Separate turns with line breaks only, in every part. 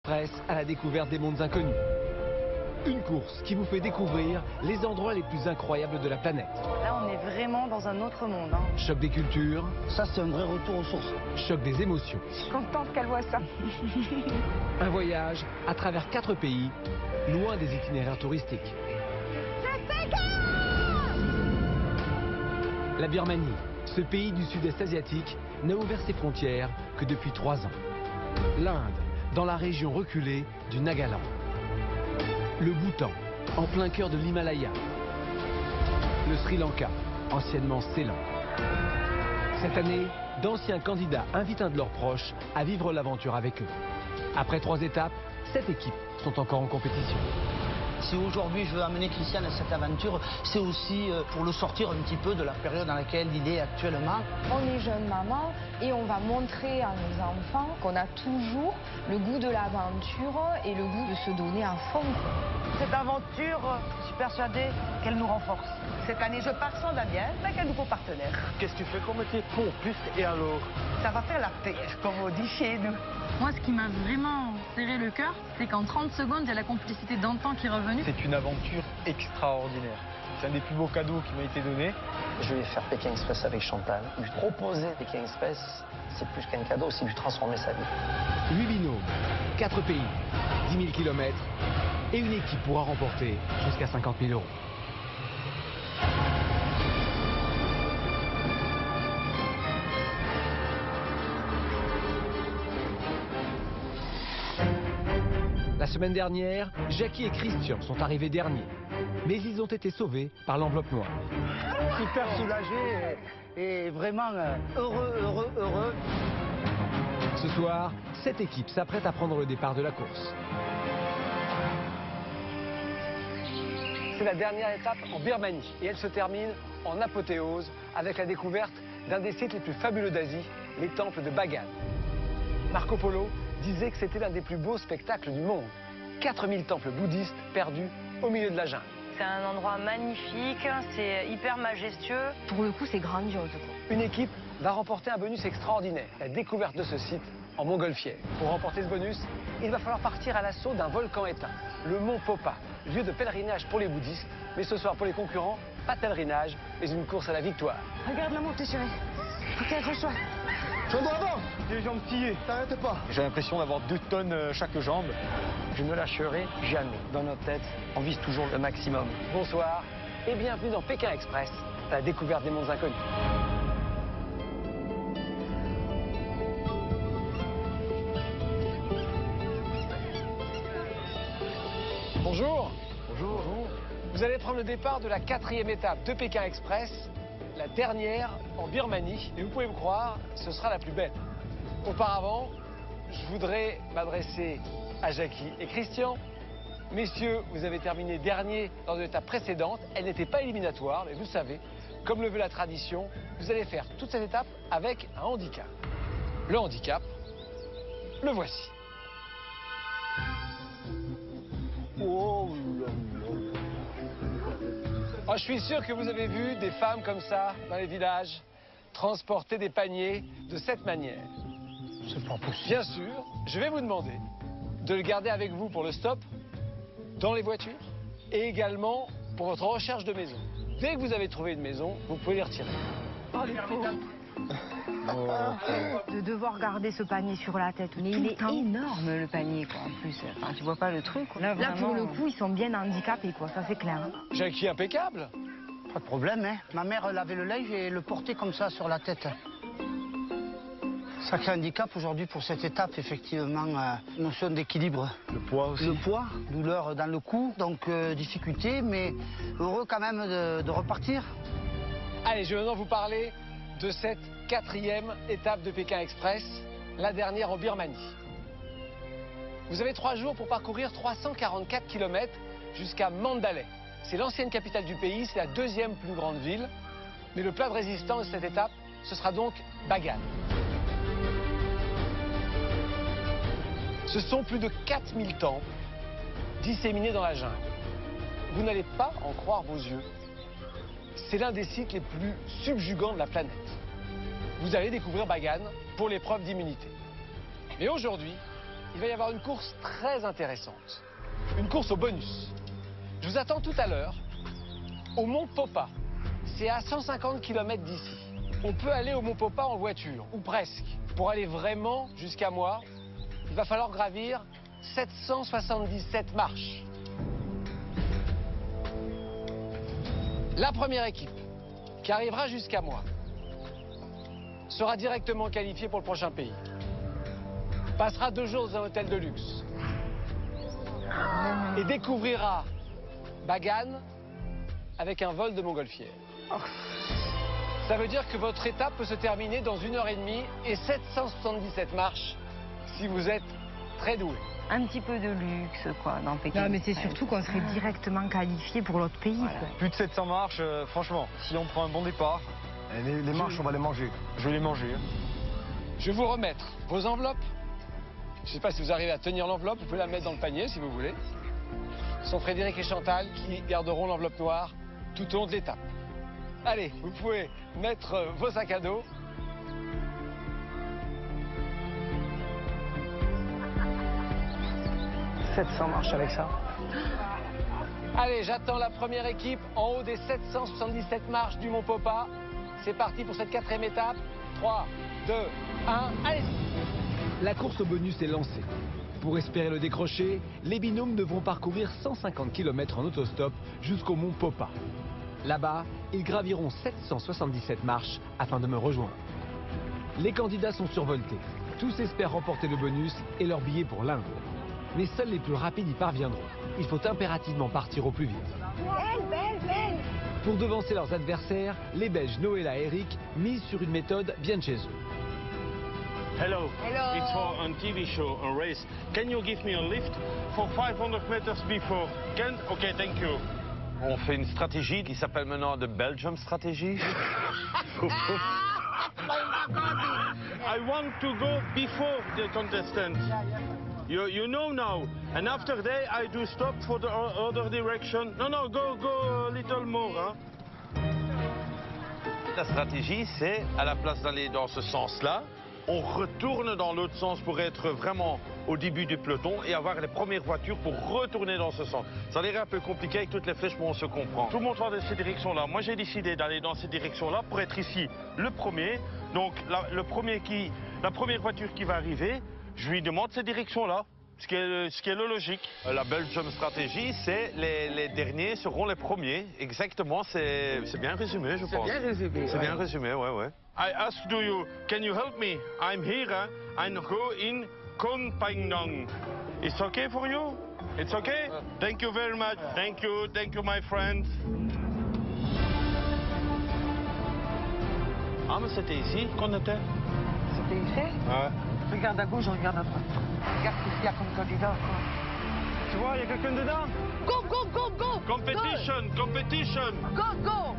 Express à la découverte des mondes inconnus. Une course qui vous fait découvrir les endroits les plus incroyables de la planète.
Là, on est vraiment dans un autre monde.
Choc des cultures.
Ça, c'est un vrai retour aux sources.
Choc des émotions.
Je suis contente qu'elle voit ça.
Un voyage à travers 4 pays, loin des itinéraires touristiques. La Birmanie, ce pays du sud-est asiatique, n'a ouvert ses frontières que depuis 3 ans. L'Inde, dans la région reculée du Nagaland. Le Bhoutan, en plein cœur de l'Himalaya. Le Sri Lanka, anciennement Ceylan. Cette année, d'anciens candidats invitent un de leurs proches à vivre l'aventure avec eux. Après 3 étapes, 7 équipes sont encore en compétition.
Si aujourd'hui je veux amener Christian à cette aventure, c'est aussi pour le sortir un petit peu de la période dans laquelle il est actuellement.
On est jeune maman et on va montrer à nos enfants qu'on a toujours le goût de l'aventure et le goût de se donner à fond.
Cette aventure, je suis persuadée qu'elle nous renforce. Cette année, je pars sans Damien, avec un nouveau partenaire.
Qu'est-ce que tu fais comme métier pour plus et alors?
Ça va faire la paix, comme on dit chez nous.
Moi, ce qui m'a vraiment serré le cœur, c'est qu'en 30 secondes, il y a la complicité d'antan qui est revenue.
C'est une aventure extraordinaire. C'est un des plus beaux cadeaux qui m'a été donné.
Je vais faire Pékin Express avec Chantal. Lui proposer Pékin Express, c'est plus qu'un cadeau, c'est lui transformer sa vie.
8 binômes, 4 pays, 10 000 km et une équipe pourra remporter jusqu'à 50 000 euros. La semaine dernière, Jackie et Christian sont arrivés derniers. Mais ils ont été sauvés par l'enveloppe noire.
Hyper soulagé et vraiment heureux.
Ce soir, 7 équipes s'apprêtent à prendre le départ de la course. C'est la dernière étape en Birmanie et elle se termine en apothéose avec la découverte d'un des sites les plus fabuleux d'Asie, les temples de Bagan. Marco Polo disait que c'était l'un des plus beaux spectacles du monde. 4000 temples bouddhistes perdus au milieu de la jungle.
C'est un endroit magnifique, c'est hyper majestueux. Pour le coup, c'est grandiose.
Une équipe va remporter un bonus extraordinaire, la découverte de ce site en montgolfière. Pour remporter ce bonus, il va falloir partir à l'assaut d'un volcan éteint, le mont Popa, lieu de pèlerinage pour les bouddhistes. Mais ce soir, pour les concurrents, pas de pèlerinage, mais une course à la victoire.
Regarde la montée, chérie. Ok, accroche-toi.
Je dois avant. Les jambes pliées. T'arrêtes pas. J'ai l'impression d'avoir 2 tonnes chaque jambe.
Je ne lâcherai jamais. Dans notre tête, on vise toujours le maximum.
Bonsoir et bienvenue dans Pékin Express, la découverte des mondes inconnus. Bonjour.
Bonjour.
Vous allez prendre le départ de la 4e étape de Pékin Express, la dernière en Birmanie. Et vous pouvez me croire, ce sera la plus belle. Auparavant, je voudrais m'adresser à Jackie et Christian. Messieurs, vous avez terminé dernier dans une étape précédente. Elle n'était pas éliminatoire, mais vous le savez, comme le veut la tradition, vous allez faire toute cette étape avec un handicap. Le handicap, le voici.
Oh là là.
Oh, je suis sûr que vous avez vu des femmes comme ça dans les villages transporter des paniers de cette manière.
C'est pas possible.
Bien sûr, je vais vous demander de le garder avec vous pour le stop, dans les voitures, et également pour votre recherche de maison. Dès que vous avez trouvé une maison, vous pouvez les retirer.
Oh, les pauvres. De devoir garder ce panier sur la tête. Mais il est énorme, le panier, quoi, en plus. Enfin, tu vois pas le truc, quoi. Là, pour le coup, ils sont bien handicapés, quoi, ça c'est clair.
Jackie, impeccable.
Pas de problème, hein. Ma mère lavait le linge et le portait comme ça sur la tête. Sacré handicap aujourd'hui pour cette étape, effectivement, notion d'équilibre.
Le poids aussi.
Le poids, douleur dans le cou, donc difficulté, mais heureux quand même de repartir.
Allez, je vais maintenant vous parler de cette 4e étape de Pékin Express, la dernière en Birmanie. Vous avez 3 jours pour parcourir 344 km jusqu'à Mandalay. C'est l'ancienne capitale du pays, c'est la 2e plus grande ville. Mais le plat de résistance de cette étape, ce sera donc Bagan. Ce sont plus de 4000 temples disséminés dans la jungle. Vous n'allez pas en croire vos yeux. C'est l'un des sites les plus subjugants de la planète. Vous allez découvrir Bagan pour l'épreuve d'immunité. Mais aujourd'hui, il va y avoir une course très intéressante. Une course au bonus. Je vous attends tout à l'heure au Mont Popa. C'est à 150 km d'ici. On peut aller au Mont Popa en voiture, ou presque. Pour aller vraiment jusqu'à moi, il va falloir gravir 777 marches. La première équipe qui arrivera jusqu'à moi sera directement qualifiée pour le prochain pays. Passera 2 jours dans un hôtel de luxe. Et découvrira Bagan avec un vol de montgolfière. Ça veut dire que votre étape peut se terminer dans 1h30 et 777 marches si vous êtes très doué.
Un petit peu de luxe, quoi, dans Pékin. Non, mais c'est surtout qu'on serait directement qualifié pour l'autre pays, quoi.
Plus de 700 marches, franchement, si on prend un bon départ... Les marches, on va les manger. Je vais les manger.
Je vais vous remettre vos enveloppes. Je ne sais pas si vous arrivez à tenir l'enveloppe, vous pouvez la mettre dans le panier si vous voulez. Ce sont Frédéric et Chantal qui garderont l'enveloppe noire tout au long de l'étape. Allez, vous pouvez mettre vos sacs à dos. « 700 marches avec ça. Allez, j'attends la première équipe en haut des 777 marches du Mont Popa. C'est parti pour cette 4e étape. 3, 2, 1, allez-y. La course au bonus est lancée. Pour espérer le décrocher, les binômes devront parcourir 150 km en autostop jusqu'au Mont Popa. Là-bas, ils graviront 777 marches afin de me rejoindre. Les candidats sont survoltés. Tous espèrent remporter le bonus et leur billet pour l'Inde. Mais seuls les plus rapides y parviendront. Il faut impérativement partir au plus vite. Belle. Pour devancer leurs adversaires, les Belges Noëlla et Eric misent sur une méthode bien de chez eux.
Hello. It's for a TV show, a race. Can you give me a lift for 500 meters before? Okay, thank you.
On fait une stratégie qui s'appelle maintenant de Belgium Stratégie.
I want to go before the contestants. You know now. And after that, I do stop for the other direction. No, go a little more. Hein?
La stratégie, c'est à la place d'aller dans ce sens-là, on retourne dans l'autre sens pour être vraiment au début du peloton et avoir les premières voitures pour retourner dans ce sens. Ça a l'air un peu compliqué avec toutes les flèches, mais on se comprend. Tout le monde va dans cette direction-là. Moi, j'ai décidé d'aller dans cette direction-là pour être ici le premier. Donc, la première voiture qui va arriver, je lui demande cette direction-là. Ce qui est le logique. La Belgium Stratégie, c'est les derniers seront les premiers. Exactement, c'est bien résumé, je pense.
C'est bien résumé.
C'est bien résumé, ouais.
I ask can you help me? I'm here, I go in Koh Phangan. It's okay for you? It's okay? Thank you very much. Thank you my friend.
Ah, mais c'était ici qu'on était?
C'était ici?
Ouais.
Regarde à gauche, regarde à droite. Regarde ce qu'il y a comme candidat.
Tu vois, il y a quelqu'un dedans?
Go!
Competition!
Go!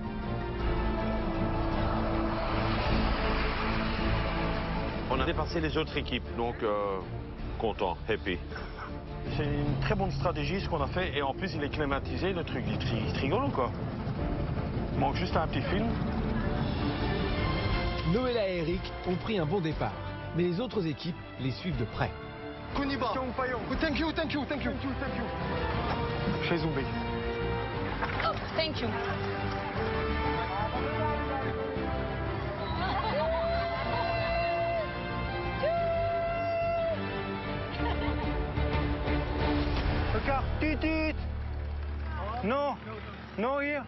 On a dépassé les autres équipes, donc content, happy.
C'est une très bonne stratégie ce qu'on a fait et en plus il est climatisé le truc, il est rigolo quoi. Il manque juste un petit film.
Noëlla et Eric ont pris un bon départ, mais les autres équipes les suivent de près.
Koniba. Thank you. Chez Zombie.
Oh, thank you.
Regarde, tut. Non, here.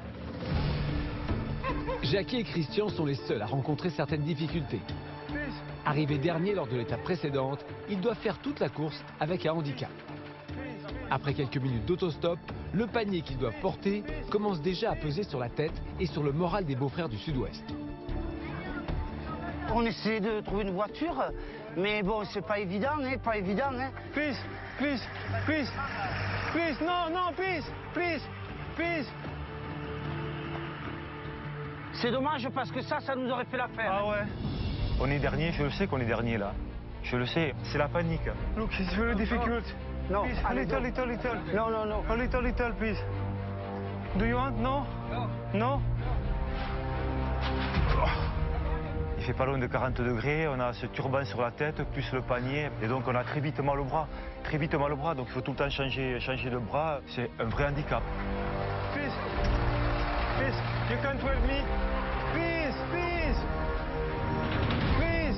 Jackie et Christian sont les seuls à rencontrer certaines difficultés. Arrivés derniers lors de l'étape précédente, ils doivent faire toute la course avec un handicap. Après quelques minutes d'autostop, le panier qu'ils doivent porter commence déjà à peser sur la tête et sur le moral des beaux-frères du Sud-Ouest.
On essaie de trouver une voiture, mais bon, c'est pas évident, pas évident.
Please, no, please.
C'est dommage parce que ça nous aurait fait l'affaire.
Ah ouais. On est dernier, je le sais qu'on est dernier là. Je le sais, c'est la panique. Look, it's very difficult.
Non,
please, a little.
Non.
A little, please. Do you want? No? No?
Il fait pas loin de 40 degrés, on a ce turban sur la tête, plus le panier, et donc on a très vite mal au bras. Très vite mal au bras, donc il faut tout le temps changer de bras. C'est un vrai handicap.
Please, please, you can't help me. Please, please, please.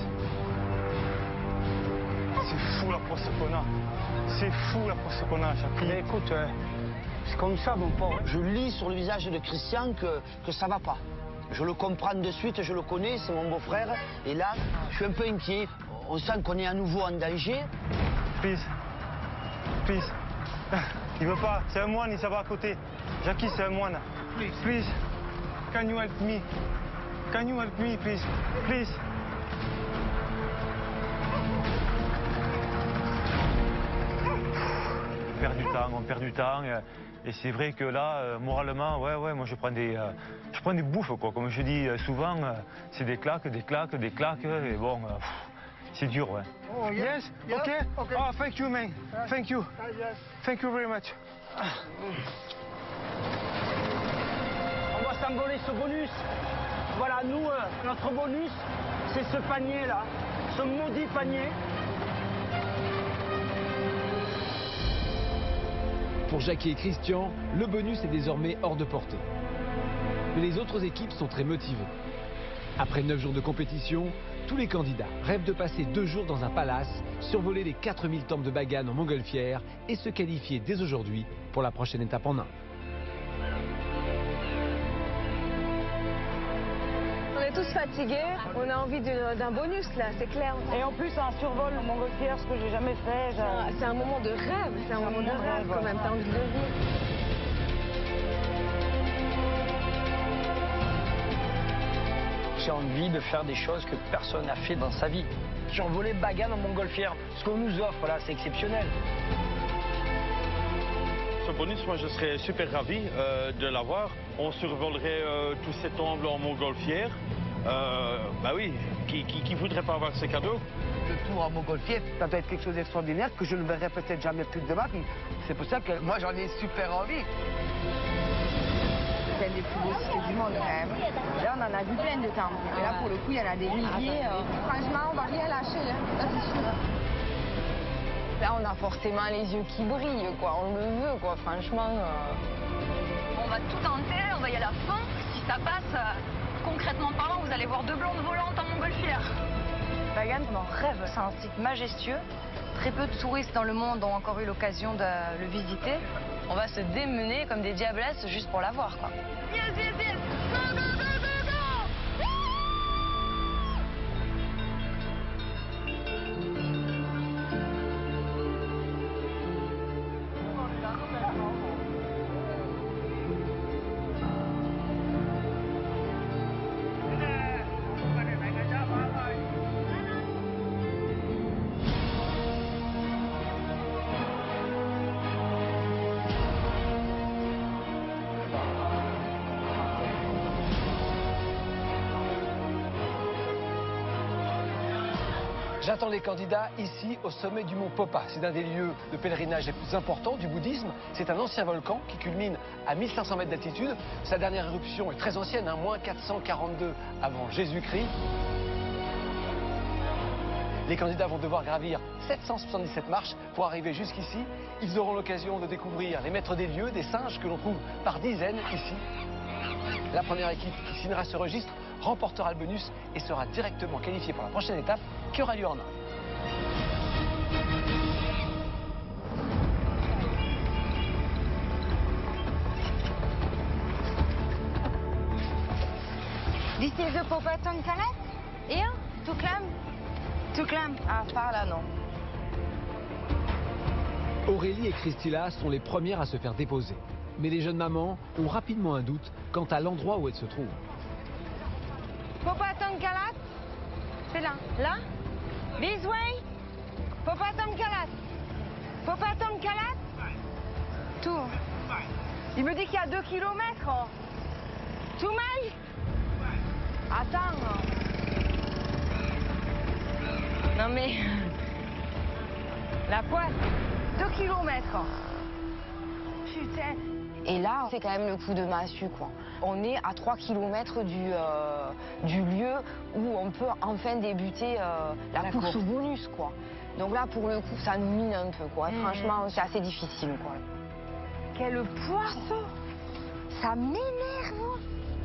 C'est fou la poisse qu'on a. C'est fou la poisse qu'on a à chaque fois.
Mais écoute, c'est comme ça, mon pauvre. Je lis sur le visage de Christian que ça va pas. Je le comprends de suite, je le connais, c'est mon beau-frère. Et là, je suis un peu inquiet. On sent qu'on est à nouveau en danger.
Please, please. Il veut pas, c'est un moine, il s'en va à côté. Jackie, c'est un moine. Please, can you help me? Can you help me, please? Please. On perd du temps. Et c'est vrai que là, moralement, ouais, moi je prends des bouffes, quoi. Comme je dis souvent, c'est des claques. Et bon, c'est dur, ouais.
Oh, yes, ok. Oh, thank you, man. Thank you. Thank you very much.
On va s'envoler ce bonus. Voilà, nous, notre bonus, c'est ce panier-là. Ce maudit panier.
Pour Jackie et Christian, le bonus est désormais hors de portée. Mais les autres équipes sont très motivées. Après 9 jours de compétition, tous les candidats rêvent de passer 2 jours dans un palace, survoler les 4000 temples de Bagan en montgolfière et se qualifier dès aujourd'hui pour la prochaine étape en Inde.
On est tous fatigués, on a envie d'un bonus là, c'est clair.
Et en plus, un survol en montgolfière, ce que j'ai jamais fait.
C'est un moment de rêve, c'est un moment de rêve quand même, t'as envie de le vivre.
J'ai envie de faire des choses que personne n'a fait dans sa vie. Survoler Bagan en montgolfière, ce qu'on nous offre là, c'est exceptionnel.
Ce bonus, moi je serais super ravi de l'avoir. On survolerait tous ces temples en montgolfière. Bah oui, qui voudrait pas avoir ces cadeaux?
Le tour en montgolfière, ça doit être quelque chose d'extraordinaire que je ne verrai peut-être jamais plus de ma vie. C'est pour ça que moi j'en ai super envie.
C'est un des plus beaux sites du monde quand même. Là on en a vu plein de temples. Et là pour le coup il y en a des milliers. Franchement on va rien lâcher, hein. Ça c'est sûr. Là on a forcément les yeux qui brillent, quoi. On le veut, quoi, franchement.
On va tout tenter, on va y aller à fond. Si ça passe, concrètement parlant, vous allez voir 2 blondes volantes en montgolfière.
Bagan, on en rêve. C'est un site majestueux. Très peu de touristes dans le monde ont encore eu l'occasion de le visiter. On va se démener comme des diablesses juste pour la voir, quoi.
Yes, yes, yes. Go, go, go, go, go.
J'attends les candidats ici au sommet du mont Popa. C'est l'un des lieux de pèlerinage les plus importants du bouddhisme. C'est un ancien volcan qui culmine à 1500 mètres d'altitude. Sa dernière éruption est très ancienne, moins 442 avant Jésus-Christ. Les candidats vont devoir gravir 777 marches pour arriver jusqu'ici. Ils auront l'occasion de découvrir les maîtres des lieux, des singes que l'on trouve par dizaines ici. La première équipe qui signera ce registre remportera le bonus et sera directement qualifiée pour la prochaine étape qui aura lieu en Inde.
This is the Popaton Kalat? Here? To climb? To climb? Ah, par là, non.
Aurélie et Christilla sont les premières à se faire déposer. Mais les jeunes mamans ont rapidement un doute quant à l'endroit où elles se trouvent.
Popaton Kalat? C'est là. Là? This way? Popaton Kalat? Popaton Kalat? Tout. Il me dit qu'il y a 2 kilomètres. Tout miles? Attends. Non mais... La poisse. 2 kilomètres. Putain. Et là, on fait quand même le coup de massue, quoi. On est à 3 km du lieu où on peut enfin débuter la course au bonus, quoi. Donc là, pour le coup, ça nous mine un peu, quoi. Franchement, c'est assez difficile, quoi. Quel poisson! Ça m'énerve!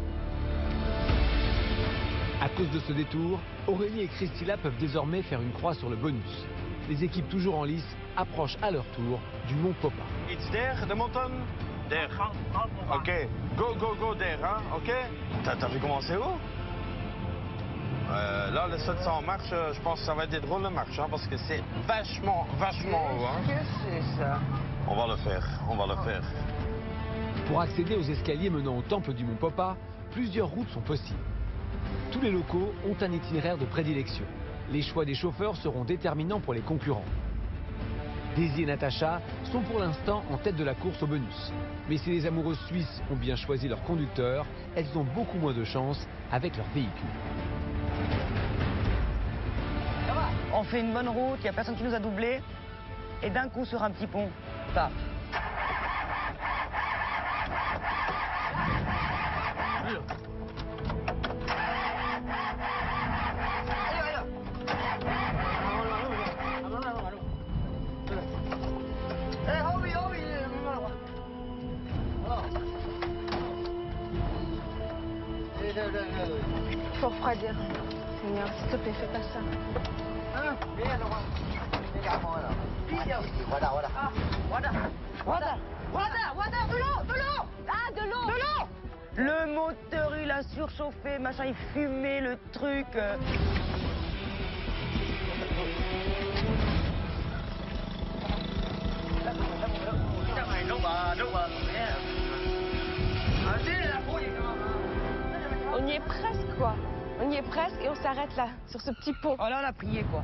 À cause de ce détour, Aurélie et Christila peuvent désormais faire une croix sur le bonus. Les équipes toujours en lice approchent à leur tour du mont Popa.
It's there, the mountain? There. Ok. Go, go, go there, hein? Ok? T'as vu comment c'est haut? Là, le 700 en marche, je pense que ça va être des drôles de marche, hein, parce que c'est vachement haut, hein.
Qu'est-ce que c'est ça?
On va le faire, on va le faire.
Pour accéder aux escaliers menant au temple du mont Popa, plusieurs routes sont possibles. Tous les locaux ont un itinéraire de prédilection. Les choix des chauffeurs seront déterminants pour les concurrents. Daisy et Natacha sont pour l'instant en tête de la course au bonus. Mais si les amoureuses suisses ont bien choisi leur conducteur, elles ont beaucoup moins de chance avec leur véhicule.
On fait une bonne route, il n'y a personne qui nous a doublés. Et d'un coup, sur un petit pont, paf.
Faut refroidir. Seigneur, s'il te plaît, fais pas ça.
De l'eau. Ah, de l'eau. Le moteur, il a surchauffé, machin, il fumait le truc.
On y est presque, quoi. On y est presque et on s'arrête là, sur ce petit pont.
Oh là, on a prié, quoi.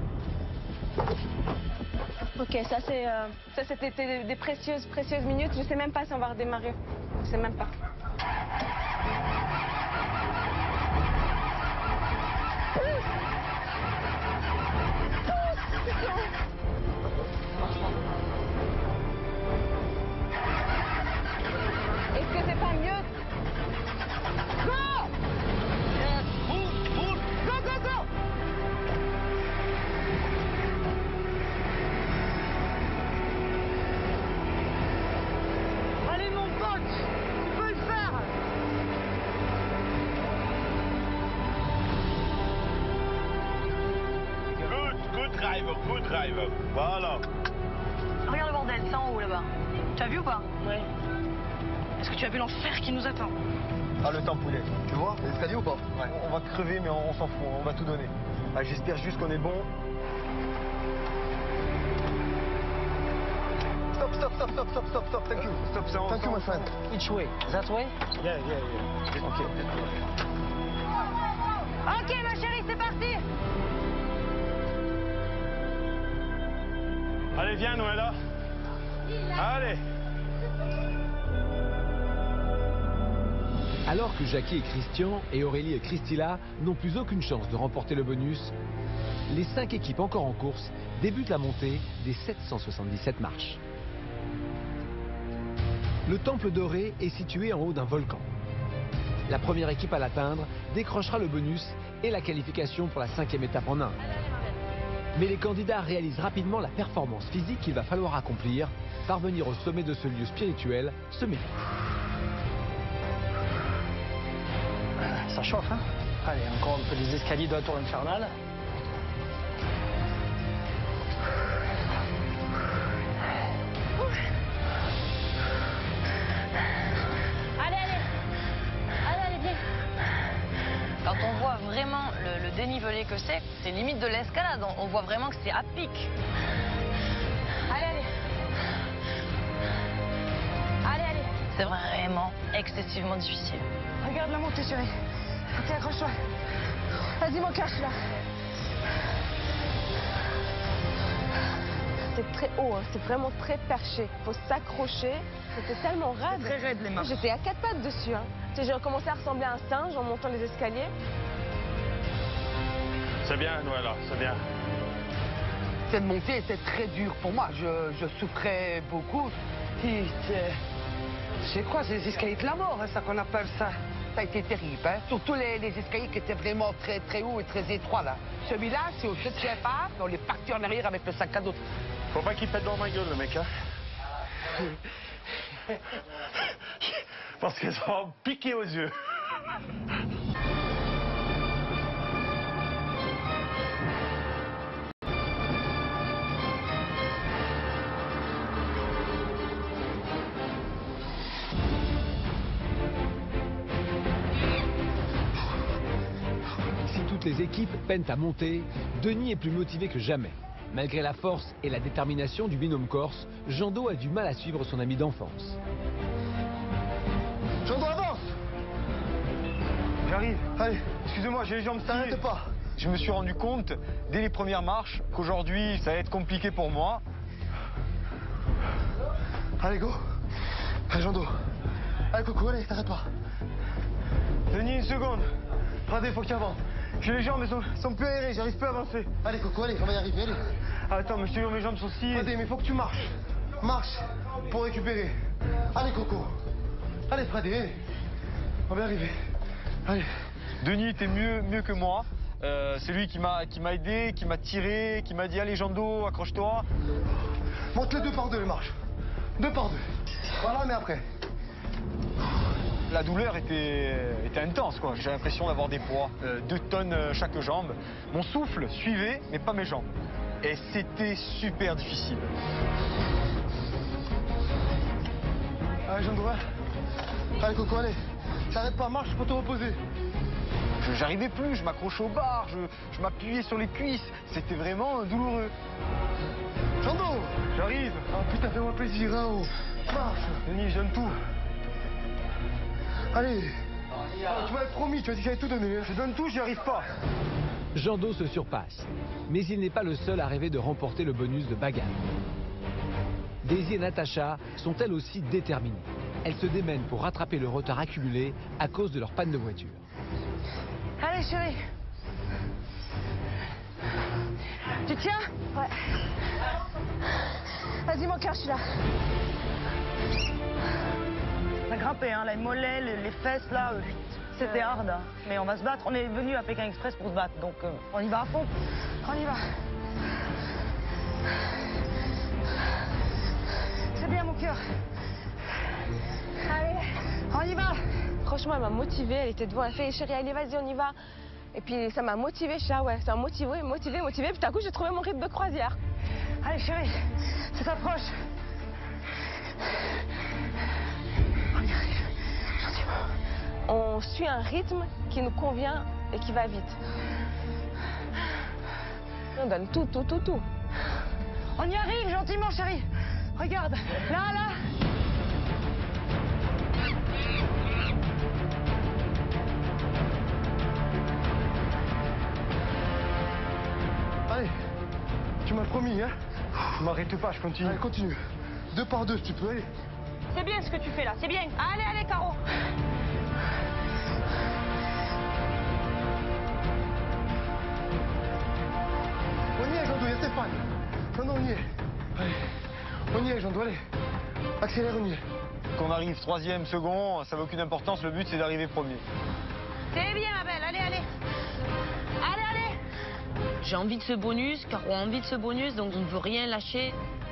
Ok, ça c'était des précieuses minutes. Je sais même pas si on va redémarrer. Je sais même pas. Est-ce que c'est pas mieux? Go! Go, go, go!
Allez, mon pote, tu peux le faire.
Good driver. Voilà.
Regarde le bordel, c'est en haut là-bas. Tu as vu ou pas?
Ouais.
Est-ce que tu as vu l'enfer qui nous attend?
Ah, le temps poulet. Tu vois, l'escalier ou pas? Ouais. On va crever, mais on s'en fout, on va tout donner. Ah, j'espère juste qu'on est bon. Stop. Thank you. Stop, c'est Thank you, my friend.
Which way? That way?
Yeah. Ok.
Ok, ma chérie, c'est parti!
Allez, viens, Noëlla. Allez.
Alors que Jackie et Christian et Aurélie et Christila n'ont plus aucune chance de remporter le bonus, les 5 équipes encore en course débutent la montée des 777 marches. Le temple doré est situé en haut d'un volcan. La première équipe à l'atteindre décrochera le bonus et la qualification pour la 5e étape en Inde. Mais les candidats réalisent rapidement la performance physique qu'il va falloir accomplir, parvenir au sommet de ce lieu spirituel ce midi.
Ça chauffe, hein? Allez, encore un peu des escaliers de la tour infernale.
Allez, viens.
Quand on voit vraiment le dénivelé que c'est limite de l'escalade. On voit vraiment que c'est à pic.
Allez.
C'est vraiment excessivement difficile.
Regarde la montée, chérie. Ok, accroche-toi. Vas-y, mon cœur, je suis là. C'est très haut, hein. C'est vraiment très perché. Faut s'accrocher. C'était tellement raide.
Très raide, les marches.
J'étais à 4 pattes dessus. Hein. Tu sais, j'ai recommencé à ressembler à un singe en montant les escaliers.
C'est bien, Noëlla, c'est bien.
Cette montée était très dure pour moi. Je souffrais beaucoup. C'est quoi ces escaliers de la mort, hein, ça qu'on appelle ça? Ça a été terrible, hein. Surtout les escaliers qui étaient vraiment très très hauts et très étroits, là. Celui-là, c'est au 7e pas, on est parti en arrière avec le sac à dos.
Faut pas qu'il pète dans ma gueule, le mec, hein. Parce que ça va me piquer aux yeux.
Si toutes les équipes peinent à monter, Denis est plus motivé que jamais. Malgré la force et la détermination du binôme corse, Jando a du mal à suivre son ami d'enfance.
Jando, avance!
J'arrive. Allez, excusez-moi, j'ai les jambes tirées.
T'arrêtes pas.
Je me suis rendu compte, dès les premières marches, qu'aujourd'hui, ça va être compliqué pour moi.
Allez, go. Allez, Jando. Allez, Coco, allez, t'arrêtes pas.
Denis, une seconde.
Radé, faut que tu avances.
J'ai les jambes, elles sont plus aérées, j'arrive plus à avancer.
Allez, Coco, allez, on va y arriver, allez.
Attends, mais je te jure, mes jambes sont si...
Radé, mais faut que tu marches. Marche pour récupérer. Allez, Coco. Allez, Fradé, allez. On va y arriver. Allez.
Denis était mieux que moi. C'est lui qui m'a aidé, qui m'a tiré, qui m'a dit allez Jando, accroche-toi.
Monte les 2 par 2 les marches. 2 par 2. Voilà, mais après.
La douleur était intense, quoi. J'ai l'impression d'avoir des poids, 2 tonnes chaque jambe. Mon souffle suivait, mais pas mes jambes. Et c'était super difficile.
Allez, Jando, hein. Allez, Coco, allez. T'arrêtes pas, marche pour te reposer.
J'arrivais plus, je m'accrochais aux barres, je m'appuyais sur les cuisses. C'était vraiment douloureux.
Jando!
J'arrive.
Oh putain, fais-moi plaisir, hein, oh. Marche.
Denis, je donne tout.
Allez. Oh, tu m'avais promis, tu as dit que j'allais tout donner.
Je donne tout, j'y arrive pas.
Jando se surpasse, mais il n'est pas le seul à rêver de remporter le bonus de bagarre. Daisy et Natacha sont elles aussi déterminées. Elles se démènent pour rattraper le retard accumulé à cause de leur panne de voiture.
Allez, chérie. Tu tiens? Ouais. Vas-y, mon cœur, je suis là.
On a grimpé, hein, les mollets, les fesses, là, c'était hard. Hein. Mais on va se battre. On est venu à Pékin Express pour se battre, donc on y va à fond.
On y va. C'est bien, mon cœur. Allez, on y va. Franchement, elle m'a motivée. Elle était devant. Elle fait, chérie, allez, vas-y, on y va. Et puis, ça m'a motivée. Je suis là, ouais, ça m'a motivée. Puis, tout à coup, j'ai trouvé mon rythme de croisière. Allez, chérie, ça s'approche. On y arrive. Gentiment. On suit un rythme qui nous convient et qui va vite. On donne tout.
On y arrive, gentiment, chérie. Regarde, là.
Allez. Tu m'as promis, hein.
M'arrête pas, je continue.
Allez, continue. 2 par 2, si tu peux, allez.
C'est bien ce que tu fais là, c'est bien. Allez, Caro.
On y est, Jando, il y a Stéphane. Non, on y est. Allez. On y est, Jando, allez. Accélère, on y est.
Qu'on arrive 3e, second, ça n'a aucune importance. Le but, c'est d'arriver premier.
C'est bien, ma belle, allez.
J'ai envie de ce bonus, Caro a envie de ce bonus, donc on ne veut rien lâcher.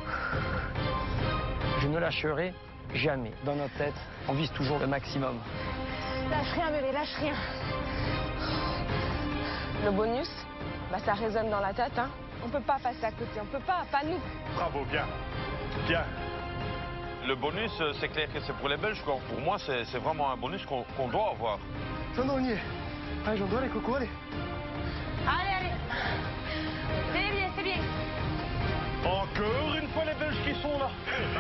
Je ne lâcherai jamais. Dans notre tête, on vise toujours le maximum.
Lâche rien, bébé, lâche rien. Le bonus, ça résonne dans la tête. Hein. On peut pas passer à côté, on peut pas nous.
Bravo, bien.
Le bonus, c'est clair que c'est pour les Belges. Quoi. Pour moi, c'est vraiment un bonus qu'on doit avoir.
Jando, on y est. Allez, Jando, allez, Coco, allez.
Allez. C'est bien.
Encore une fois les Belges qui sont là.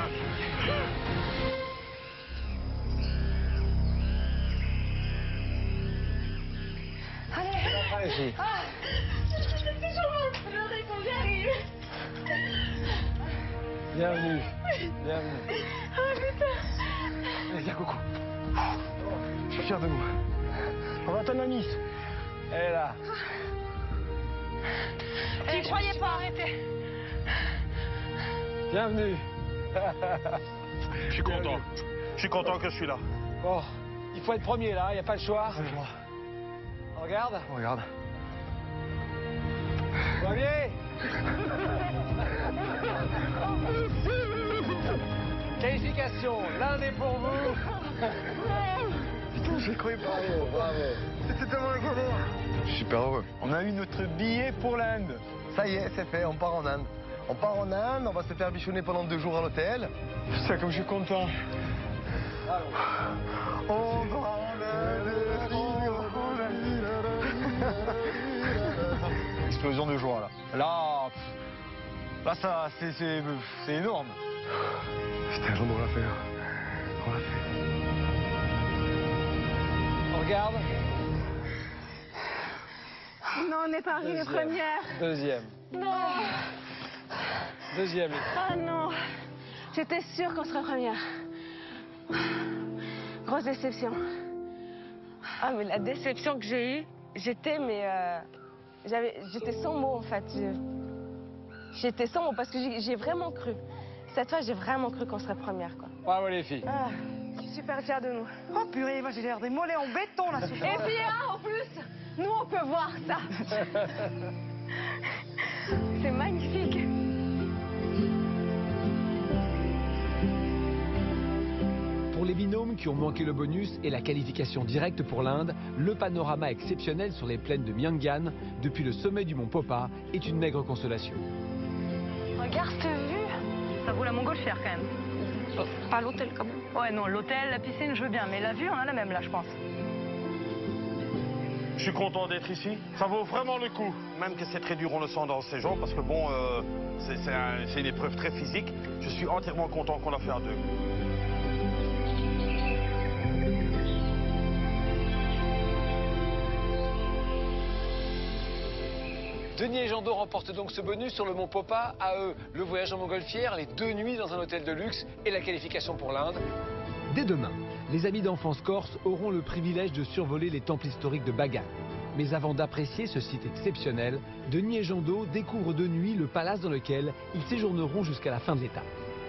Allez. C'est toujours de pleurer quand j'arrive.
Bienvenue.
Ah, putain.
Allez, viens, Coco. Je suis fier de nous.
On va t'en Nice. Elle est là.
Tu ne croyais pas arrêter.
Bienvenue.
Je suis content. Je suis content que je suis là.
Bon, il faut être premier là, il n'y a pas le choix. Regarde.
Regarde.
Premier. Qualification, l'un est pour vous.
Putain, j'ai cru pas. Bravo. C'était tellement galère. Je suis super heureux.
On a eu notre billet pour l'Inde.
Ça y est, c'est fait, on part en Inde. On part en Inde, on va se faire bichonner pendant 2 jours à l'hôtel.
Putain, comme je suis content.
On va en Inde.
Explosion de joie là. Là, ça, c'est énorme.
Putain, on l'a fait. On l'a fait.
Regarde.
Non, on n'est pas arrivé première.
Deuxième.
Non.
Deuxième.
Ah non. J'étais sûre qu'on serait première. Grosse déception. Ah, mais la déception que j'ai eue, j'étais sans mots en fait. J'étais sans mots parce que j'ai vraiment cru. Cette fois, j'ai vraiment cru qu'on serait première, quoi.
Bravo les filles.
Ah, je suis super fière de nous.
Oh purée, moi j'ai l'air des mollets en béton là.
Et puis en plus, nous on peut voir ça. C'est magnifique.
Pour les binômes qui ont manqué le bonus et la qualification directe pour l'Inde, le panorama exceptionnel sur les plaines de Myangan, depuis le sommet du mont Popa, est une maigre consolation.
Regarde cette vue.
Ça vaut la montgolfière quand même.
Pas l'hôtel quand même.
Ouais, non, l'hôtel, la piscine, je veux bien. Mais la vue, on a la même là, je pense.
Je suis content d'être ici. Ça vaut vraiment le coup. Même que c'est très dur, on le sent dans ces gens, parce que bon, c'est une épreuve très physique. Je suis entièrement content qu'on l'a fait à 2.
Denis et Jando remportent donc ce bonus sur le mont Popa. À eux, le voyage en montgolfière, les 2 nuits dans un hôtel de luxe et la qualification pour l'Inde. Dès demain, les amis d'enfance corse auront le privilège de survoler les temples historiques de Bagan. Mais avant d'apprécier ce site exceptionnel, Denis et Jando découvrent de nuit le palace dans lequel ils séjourneront jusqu'à la fin de l'étape.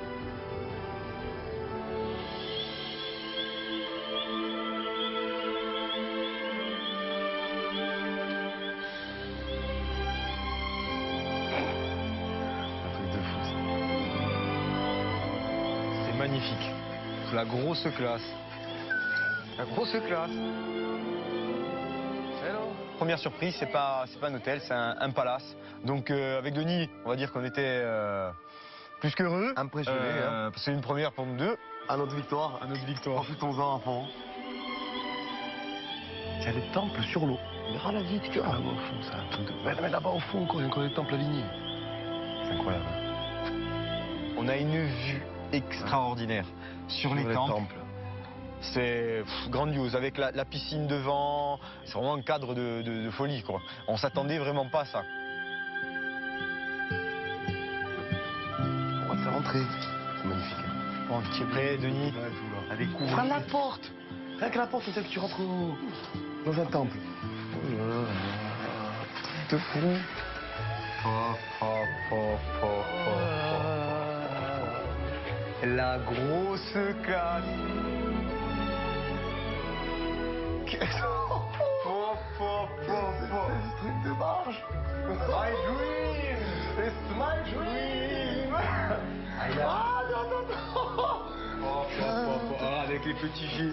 Magnifique. La grosse classe. La grosse classe. Première surprise, c'est pas un hôtel, c'est un palace. Donc avec Denis, on va dire qu'on était plus qu'heureux.
Impressionné.
Parce que c'est une première pour nous deux.
À notre victoire.
À notre victoire.
Profitons-en à fond. Il y a les temples sur l'eau. Verra la vie, tu vois. Là-bas au fond, c'est un truc de... Mais là-bas au fond, encore, il y a encore les temples alignés. C'est incroyable.
On a une vue extraordinaire sur les temples. C'est grandiose, avec la piscine devant. C'est vraiment un cadre de folie, quoi. On s'attendait vraiment pas à ça.
On va te faire rentrer. C'est magnifique.
Bon, tu es prêt, Denis, à découvrir.
Ferme la porte. Rien que la porte, c'est celle que tu rentres dans un temple. De fou.
La grosse classe.
C'est ce truc de marche.
My dream. It's my dream.
Ah non, non, non.
Avec les petits pieds.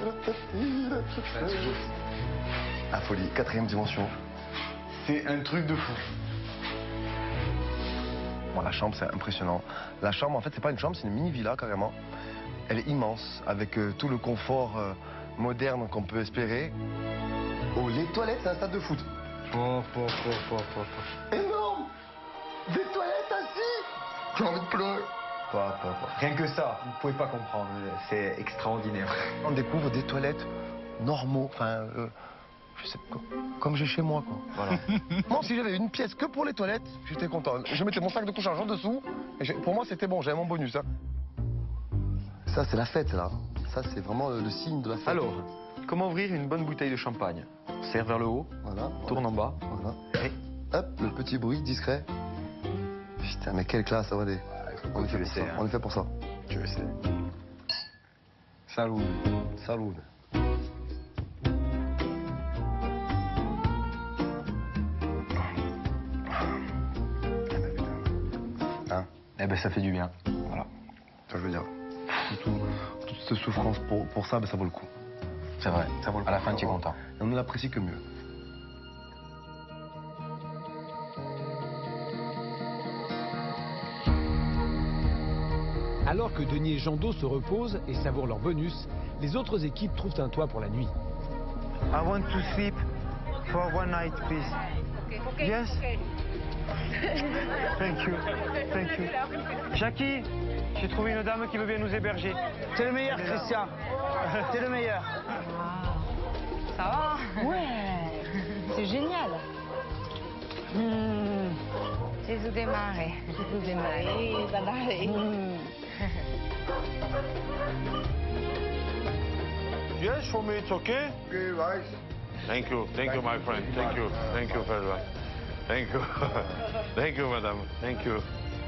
La folie, 4e dimension.
C'est un truc de fou.
Bon, la chambre, c'est impressionnant. La chambre, en fait, c'est pas une chambre, c'est une mini-villa, carrément. Elle est immense, avec tout le confort moderne qu'on peut espérer. Oh, les toilettes, c'est un stade de foot. Énorme. Des toilettes assis. J'ai envie de pleurer.
Rien que ça, vous ne pouvez pas comprendre. C'est extraordinaire.
On découvre des toilettes normaux, enfin, je sais pas, comme j'ai chez moi, quoi. Voilà. Moi, si j'avais une pièce que pour les toilettes, j'étais content. Je mettais mon sac de couchage en dessous, et pour moi, c'était bon, j'avais mon bonus. Hein. Ça, c'est la fête, là. Ça, c'est vraiment le signe de la fête.
Alors, comment ouvrir une bonne bouteille de champagne? Serre vers le haut,
voilà,
tourne en bas.
Voilà. Et hop, le petit bruit discret. Putain, mais quelle classe, regardez. On est fait pour ça. On est fait pour ça.
Je sais.
Salud. Salud. Hein?
Eh ben ça fait du bien.
Voilà. Ça je veux dire. Toute cette souffrance pour ça, ben, ça vaut le coup.
C'est vrai, ça vaut le coup. À la fin, tu es content.
Et on ne l'apprécie que mieux.
Alors que Denis et Jando se reposent et savourent leur bonus, les autres équipes trouvent un toit pour la nuit.
I want to sleep for one night, please. Yes. Thank you. Thank you. Jackie, j'ai trouvé une dame qui veut bien nous héberger.
T'es le meilleur, Christian. T'es le meilleur.
Ça va? Ouais. C'est génial. C'est tout démarré. C'est tout démarré.
Yes, for me it's okay.
Thank you, my friend. Thank you very much. Thank you. Thank you, madame. Thank you.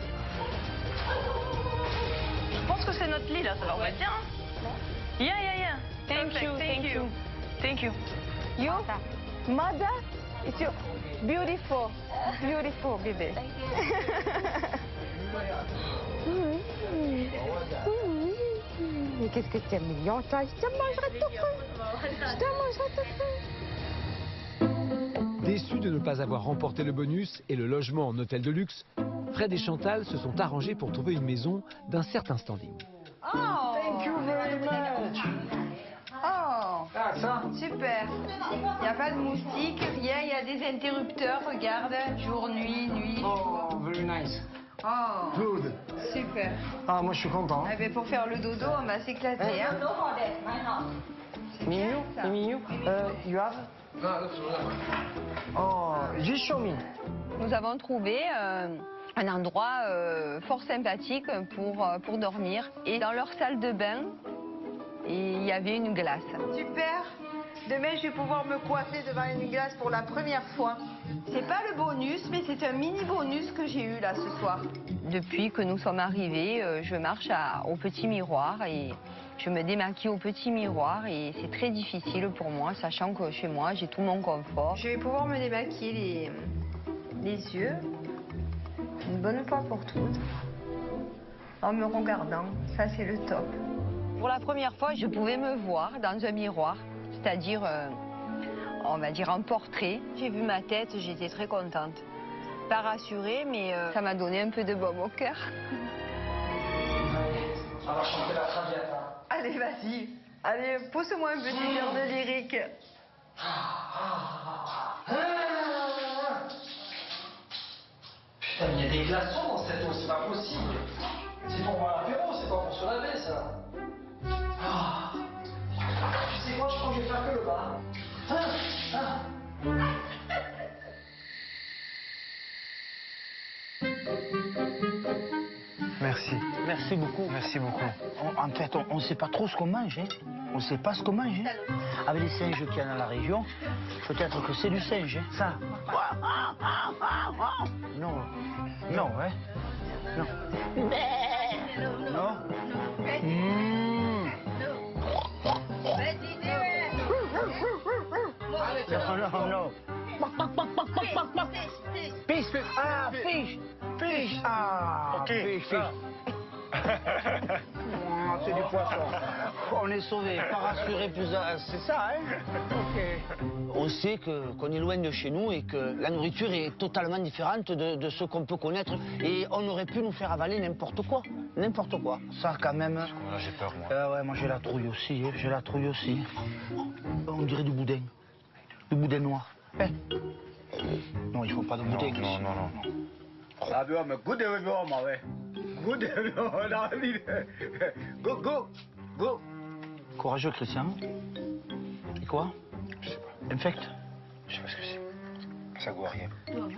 Je pense que c'est notre lit là, ça va être bien. Yeah.
Thank you.
Thank you.
You, mother, it's your beautiful, baby. Mais qu'est-ce que tu es mignon, toi. Je te mangerai tout cru.
Déçus de ne pas avoir remporté le bonus et le logement en hôtel de luxe, Fred et Chantal se sont arrangés pour trouver une maison d'un certain standing.
Oh, thank you very much. Oh, super. Il n'y a pas de moustiques, rien, il y a des interrupteurs, regarde, jour, nuit.
Oh, very nice.
Oh,
Good.
super.
Ah, moi je suis content.
Eh ben, pour faire le dodo, on va s'éclater. Hein. C'est bien, ça.
You have? Oh, just show me.
Nous avons trouvé un endroit fort sympathique pour dormir. Et dans leur salle de bain, il y avait une glace. Super. Demain, je vais pouvoir me coiffer devant une glace pour la première fois. C'est pas le bonus, mais c'est un mini bonus que j'ai eu là ce soir. Depuis que nous sommes arrivés, je marche au petit miroir et je me démaquille au petit miroir et c'est très difficile pour moi, sachant que chez moi, j'ai tout mon confort. Je vais pouvoir me démaquiller les yeux une bonne fois pour toutes en me regardant. Ça, c'est le top. Pour la première fois, je pouvais me voir dans un miroir, c'est-à-dire, on va dire, en portrait. J'ai vu ma tête, j'étais très contente. Pas rassurée, mais ça m'a donné un peu de baume au cœur.
On va chanter la Traviata.
Allez, vas-y. Allez, pousse-moi un petit verre de lyrique.
Putain, il y a des glaçons dans cette eau, c'est pas possible. C'est pour boire l'apéro, c'est pas pour se laver, ça. Ah. Tu sais quoi, je crois que je vais faire que le bas.
Merci. Merci beaucoup.
Merci beaucoup.
En fait, on ne sait pas trop ce qu'on mange. Hein. On ne sait pas ce qu'on mange. Hein. Avec les singes qu'il y a dans la région, peut-être que c'est du singe. Hein. Ça. Non. Non, hein. Non. Non. Non. Fish. Ah, fish. Fish. Ah,
ok.
Fish. C'est du poisson. On est sauvé, pas rassuré plus. C'est ça, hein? Ok. On sait qu'on est loin de chez nous et que la nourriture est totalement différente de ce qu'on peut connaître. Et on aurait pu nous faire avaler n'importe quoi. N'importe quoi. Ça, quand même.
Là, j'ai peur, moi.
Ouais, moi, j'ai la trouille aussi. Hein. J'ai la trouille aussi. On dirait du boudin. Du boudin noir. Hein? Non, il faut pas de boudin.
Non.
Ah, bien, mais good everyone, ouais. Good everyone, go. Courageux, Christian. Et quoi?
Je sais pas.
Infect?
Je sais pas ce que c'est. Ça goûte à rien.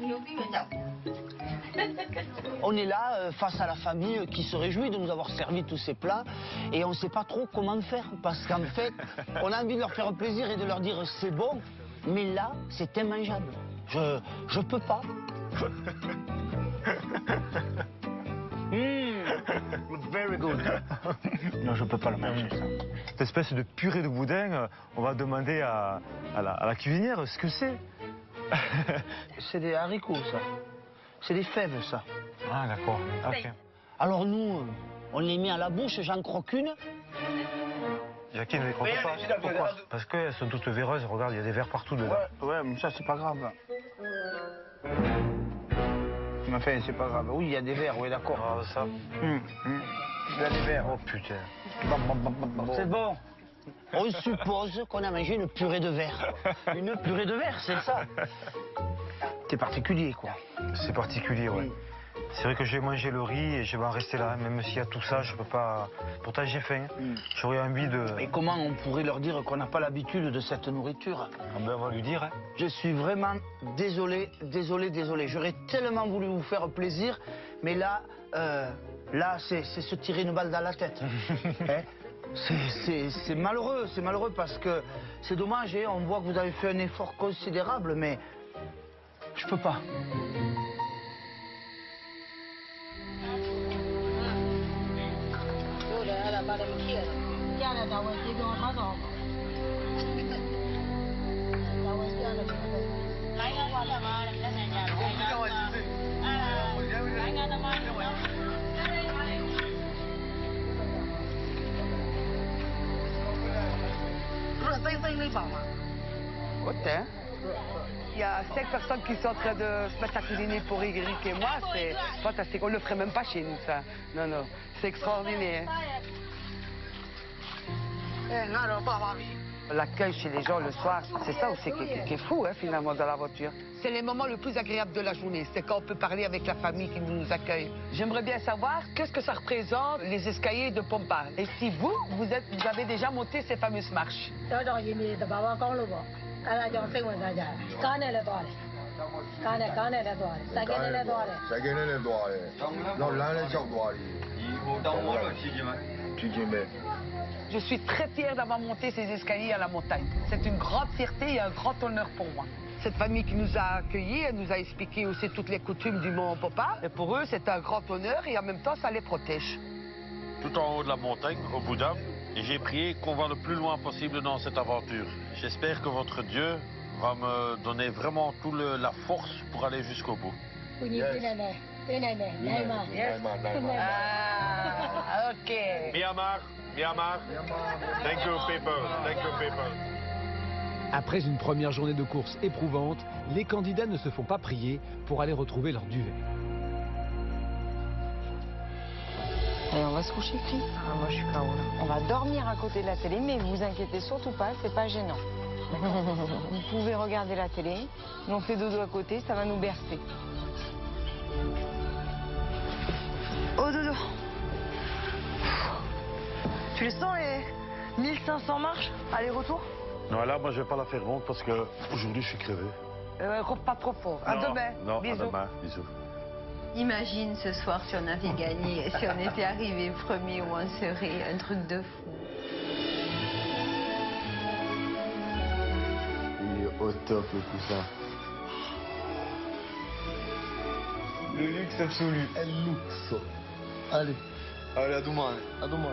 On est là face à la famille qui se réjouit de nous avoir servi tous ces plats et on ne sait pas trop comment faire parce qu'en fait, on a envie de leur faire plaisir et de leur dire c'est bon, mais là, c'est immangeable. Je peux pas. Very good. Non, je peux pas le manger, ça.
Cette espèce de purée de boudin, on va demander à la cuisinière ce que c'est.
C'est des haricots, ça. C'est des fèves, ça.
Ah, d'accord. Ok.
Alors nous, on les met à la bouche, j'en croque une.
Jackie ne les croque pas. Pourquoi? Parce qu'elles sont toutes véreuses. Regarde, il y a des vers partout dedans.
Ouais, mais ça, c'est pas grave. Enfin, c'est pas grave. Oui, il y a des vers, oui, d'accord.
Ah, ça.
Il y a des vers.
Oh, putain.
C'est bon. On suppose qu'on a mangé une purée de verre. Une purée de verre, c'est ça. C'est particulier, quoi.
C'est particulier, ouais. C'est vrai que j'ai mangé le riz et je vais en rester là. Même s'il y a tout ça, je peux pas... Pourtant, j'ai faim. J'aurais envie de...
Et comment on pourrait leur dire qu'on n'a pas l'habitude de cette nourriture?
Ah ben, on va lui dire, hein.
Je suis vraiment désolé. J'aurais tellement voulu vous faire plaisir, mais là, c'est se tirer une balle dans la tête. Hein? C'est malheureux parce que c'est dommage, hein, on voit que vous avez fait un effort considérable, mais je peux pas.
Il y a 5 personnes qui sont en train de se mettre à cuisiner pour Eric et moi, c'est fantastique. On ne le ferait même pas chez nous, ça. Non, non, c'est extraordinaire. L'accueil chez les gens le soir, c'est ça aussi qui est fou, hein, finalement, dans la voiture. C'est les moments les plus agréables de la journée. C'est quand on peut parler avec la famille qui nous accueille. J'aimerais bien savoir qu'est-ce que ça représente, les escaliers de Pompage. Et si vous avez déjà monté ces fameuses marches. Je suis très fière d'avoir monté ces escaliers à la montagne. C'est une grande fierté et un grand honneur pour moi. Cette famille qui nous a accueillis, elle nous a expliqué aussi toutes les coutumes du Mont Popa. Et pour eux, c'est un grand honneur et en même temps, ça les protège.
Tout en haut de la montagne, au Bouddha, et j'ai prié qu'on va le plus loin possible dans cette aventure. J'espère que votre Dieu va me donner vraiment toute la force pour aller jusqu'au bout.
Ah, ok.
Myanmar. Thank you, people.
Après une première journée de course éprouvante, les candidats ne se font pas prier pour aller retrouver leur duvet.
Allez, on va se coucher, Chris.
Ah, moi, je suis KO, là.
On va dormir à côté de la télé, mais vous inquiétez surtout pas, c'est pas gênant. Vous pouvez regarder la télé, nous on fait dodo à côté, ça va nous bercer.
Oh, dodo. Tu les sens, les 1500 marches, aller-retour?
Non, là, moi, je vais pas la faire longue parce que aujourd'hui, je suis crevé.
Pas trop fort. À demain.
Non,
bisous.
à demain. Bisous.
Imagine ce soir si on avait gagné, si on était arrivé premier, où on serait un truc de fou.
Il est au top le coussin.
Le luxe absolu.
El luxo. Allez.
Allez, à demain.
À demain.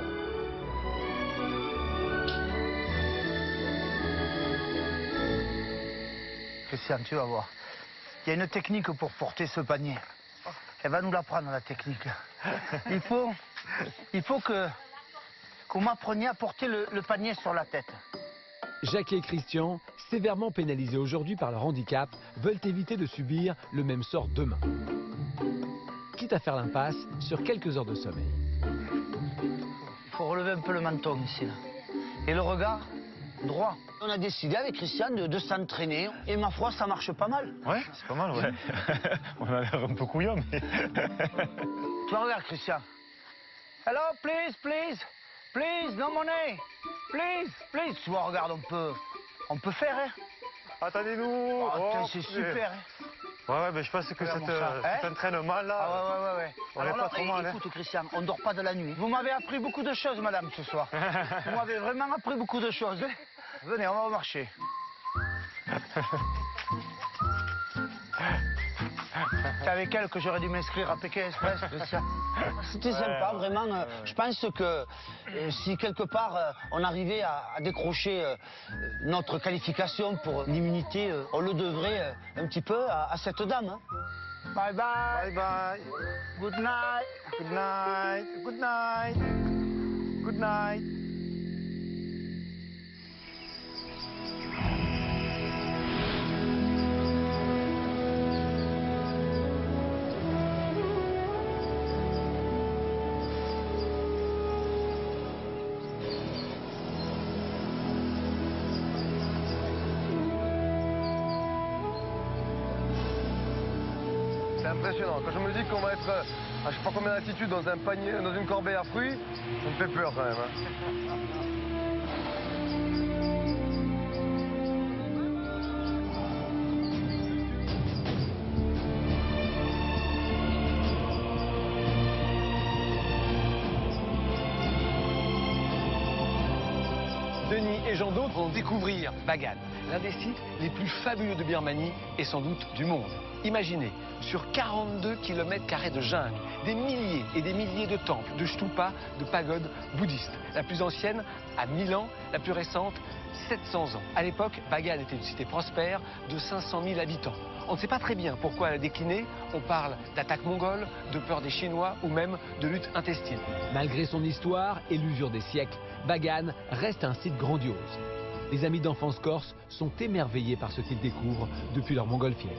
Christian, tu vas voir. Il y a une technique pour porter ce panier. Elle va nous l'apprendre, la technique. Il faut que vous m'appreniez à porter le panier sur la tête.
Jackie et Christian, sévèrement pénalisés aujourd'hui par leur handicap, veulent éviter de subir le même sort demain. Quitte à faire l'impasse sur quelques heures de sommeil.
Il faut relever un peu le menton ici, là. Et le regard droit. On a décidé avec Christian de s'entraîner. Et ma foi, ça marche pas mal.
Ouais, c'est pas mal, ouais. On a l'air un peu couillon, mais...
Toi, regarde, Christian. Hello, please, no money. Please. Tu vois, regarde, on peut faire, hein.
Attendez-nous.
Oh, c'est super, hein.
Ouais, mais je pense que cet entraînement là,
Ah ouais.
on n'est pas trop mal.
Écoute, Christian, on dort pas de la nuit. Vous m'avez appris beaucoup de choses, madame, ce soir. Vous m'avez vraiment appris beaucoup de choses. Hein. Venez, on va marcher. C'est avec elle que j'aurais dû m'inscrire à Pékin Express, Christian. C'était sympa, vraiment. Je pense que si quelque part on arrivait à décrocher notre qualification pour l'immunité, on le devrait un petit peu à cette dame. Hein. Bye bye.
Bye bye.
Good night.
Good night. Good night. Good night.
C'est impressionnant. Quand je me dis qu'on va être à je sais pas combien d'altitude dans un panier, dans une corbeille à fruits, ça me fait peur quand même. Hein.
Denis et Jean Do vont découvrir Bagan, l'un des sites les plus fabuleux de Birmanie et sans doute du monde. Imaginez, sur 42 km² de jungle, des milliers et des milliers de temples, de stupas, de pagodes bouddhistes. La plus ancienne à 1000 ans, la plus récente 700 ans. À l'époque, Bagan était une cité prospère de 500 000 habitants. On ne sait pas très bien pourquoi elle a décliné. On parle d'attaques mongoles, de peur des Chinois ou même de lutte intestine.
Malgré son histoire et l'usure des siècles, Bagan reste un site grandiose. Les amis d'enfance corse sont émerveillés par ce qu'ils découvrent depuis leur montgolfière.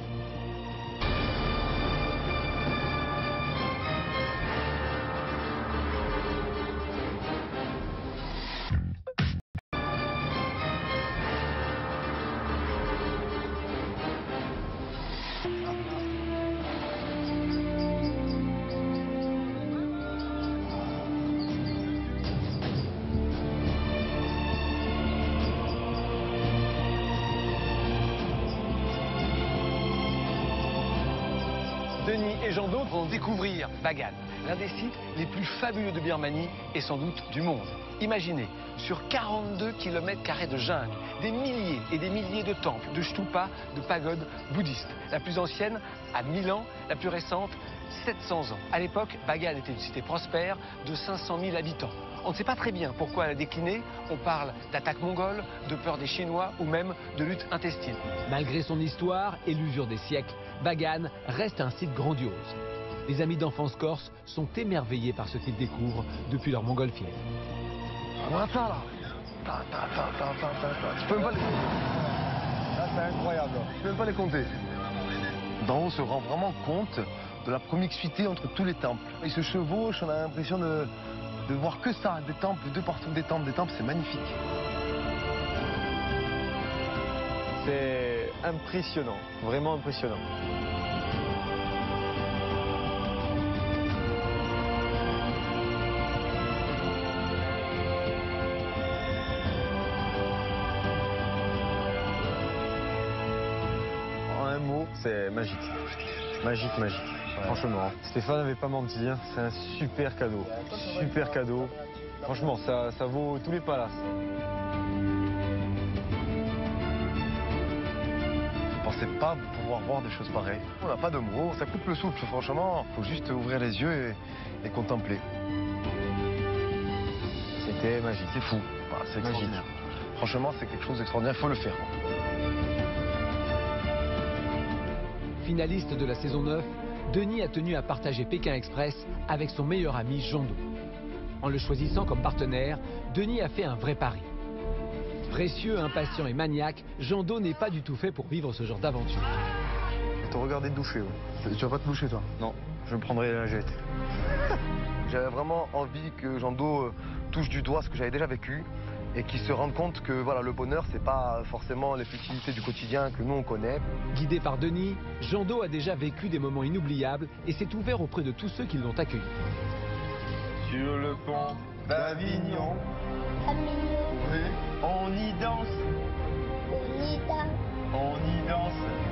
Denis et Jean Do vont découvrir Bagan, l'un des sites les plus fabuleux de Birmanie et sans doute du monde. Imaginez, sur 42 km² de jungle, des milliers et des milliers de temples, de stupas, de pagodes bouddhistes. La plus ancienne à 1000 ans, la plus récente 700 ans. À l'époque, Bagan était une cité prospère de 500 000 habitants. On ne sait pas très bien pourquoi elle a décliné. On parle d'attaques mongoles, de peur des Chinois ou même de lutte intestine.
Malgré son histoire et l'usure des siècles, Bagan reste un site grandiose. Les amis d'enfance corse sont émerveillés par ce qu'ils découvrent depuis leur montgolfière.
Regarde ça là. Je peux même pas les compter.
Là, c'est incroyable.
Je peux même pas les compter. D'en haut, on se rend vraiment compte de la promiscuité entre tous les temples. Ils se chevauchent, on a l'impression de voir que ça, des temples, de partout des temples, c'est magnifique.
C'est impressionnant, vraiment impressionnant. En un mot, c'est magique. Magique, magique. Ouais. Franchement, Stéphane n'avait pas menti, hein. C'est un super cadeau. Super cadeau. Franchement, ça vaut tous les palaces.
Je pensais pas pouvoir voir des choses pareilles. On n'a pas de mots, ça coupe le souffle, franchement. Faut juste ouvrir les yeux et contempler.
C'était magique.
C'est fou. Bah, c'est extraordinaire. Franchement, c'est quelque chose d'extraordinaire, il faut le faire.
Finaliste de la saison 9, Denis a tenu à partager Pékin Express avec son meilleur ami Jean Do. En le choisissant comme partenaire, Denis a fait un vrai pari. Précieux, impatient et maniaque, Jean Do n'est pas du tout fait pour vivre ce genre d'aventure.
Je vais te regarder te doucher. Ouais.
Tu vas pas te doucher, toi?
Non, je me prendrai la lingette.
J'avais vraiment envie que Jean Do touche du doigt ce que j'avais déjà vécu et qu'il se rende compte que voilà, le bonheur, c'est pas forcément les futilités du quotidien que nous on connaît.
Guidé par Denis, Jean Do a déjà vécu des moments inoubliables et s'est ouvert auprès de tous ceux qui l'ont accueilli.
Sur le pont d'Avignon, oui, on y danse, on y danse,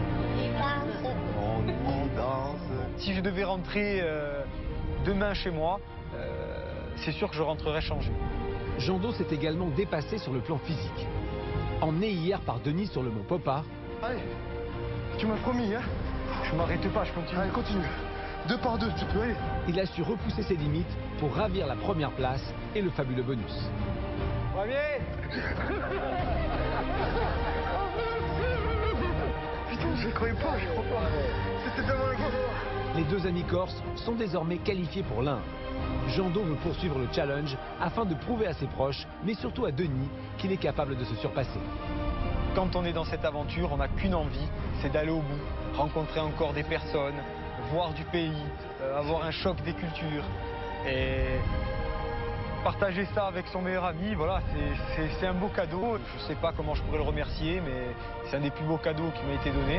on y danse.
Si je devais rentrer demain chez moi, c'est sûr que je rentrerai changé.
Jean Do s'est également dépassé sur le plan physique. Emmené hier par Denis sur le mont Popa,
Allez, tu m'as promis, hein?
Je m'arrête pas, je continue.
Allez, continue. 2 par 2, tu peux aller.
Il a su repousser ses limites pour ravir la première place et le fabuleux bonus.
Premier.
Putain, je croyais pas, je crois pas. C'était tellement incroyable.
Les deux amis corses sont désormais qualifiés pour l'Inde. Jando veut poursuivre le challenge afin de prouver à ses proches, mais surtout à Denis, qu'il est capable de se surpasser.
Quand on est dans cette aventure, on n'a qu'une envie, c'est d'aller au bout, rencontrer encore des personnes, voir du pays, avoir un choc des cultures. Et partager ça avec son meilleur ami, voilà, c'est un beau cadeau. Je ne sais pas comment je pourrais le remercier, mais c'est un des plus beaux cadeaux qui m'a été donné.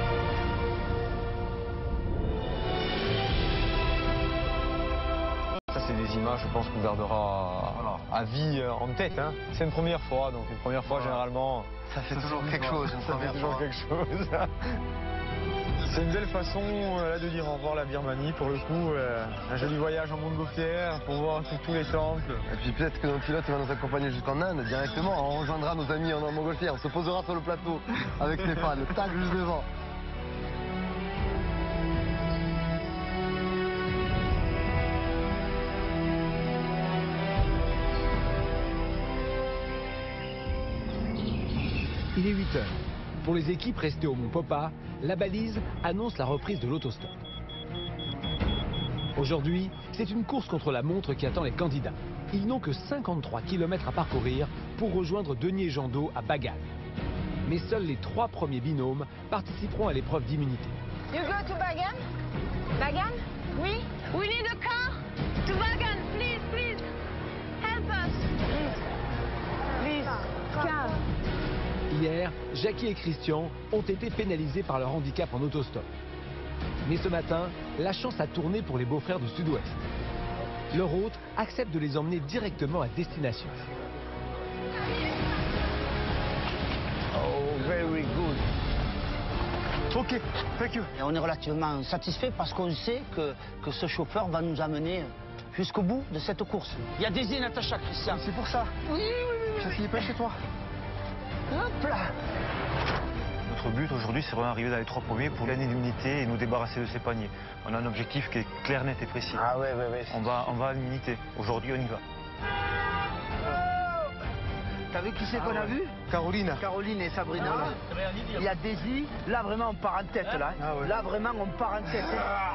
Ça, c'est des images, je pense, qu'on gardera à vie en tête. Hein. C'est une première fois, donc une première fois, généralement...
Ça fait toujours quelque chose, une première fois.
Quelque chose. C'est une belle façon là, de dire au revoir à la Birmanie, pour le coup. Un joli voyage en montgolfière pour voir tous les temples.
Et puis peut-être que notre pilote va nous accompagner jusqu'en Inde directement. On rejoindra nos amis en montgolfière. On se posera sur le plateau avec Stéphane, le tac juste devant.
Il est 8 heures. Pour les équipes restées au Mont Popa, la balise annonce la reprise de l'autostop. Aujourd'hui, c'est une course contre la montre qui attend les candidats. Ils n'ont que 53 km à parcourir pour rejoindre Denis et Jando à Bagan. Mais seuls les 3 premiers binômes participeront à l'épreuve d'immunité.
You go to Bagan? Bagan? Oui? We need a car to Bagan, please, please. Help us. Please. Car.
Hier, Jackie et Christian ont été pénalisés par leur handicap en autostop. Mais ce matin, la chance a tourné pour les beaux-frères du Sud-Ouest. Leur hôte accepte de les emmener directement à destination.
Oh, very good.
Ok, thank you.
Et on est relativement satisfait parce qu'on sait que ce chauffeur va nous amener jusqu'au bout de cette course. Il y a des îles, Natacha, Christian.
C'est pour ça.
Oui, oui, oui.
Jackie, pas chez toi.
Hop là.
Notre but aujourd'hui, c'est d'arriver dans les 3 premiers pour gagner l'immunité et nous débarrasser de ces paniers. On a un objectif qui est clair, net et précis.
Ah ouais, ouais, ouais.
On va à l'immunité. Aujourd'hui, on y va.
T'as vu qui c'est qu'on a vu?
Caroline.
Caroline et Sabrina. Il y a Daisy. Là, vraiment, on part en tête, là.
Ah ouais.
Là, vraiment, on part en tête.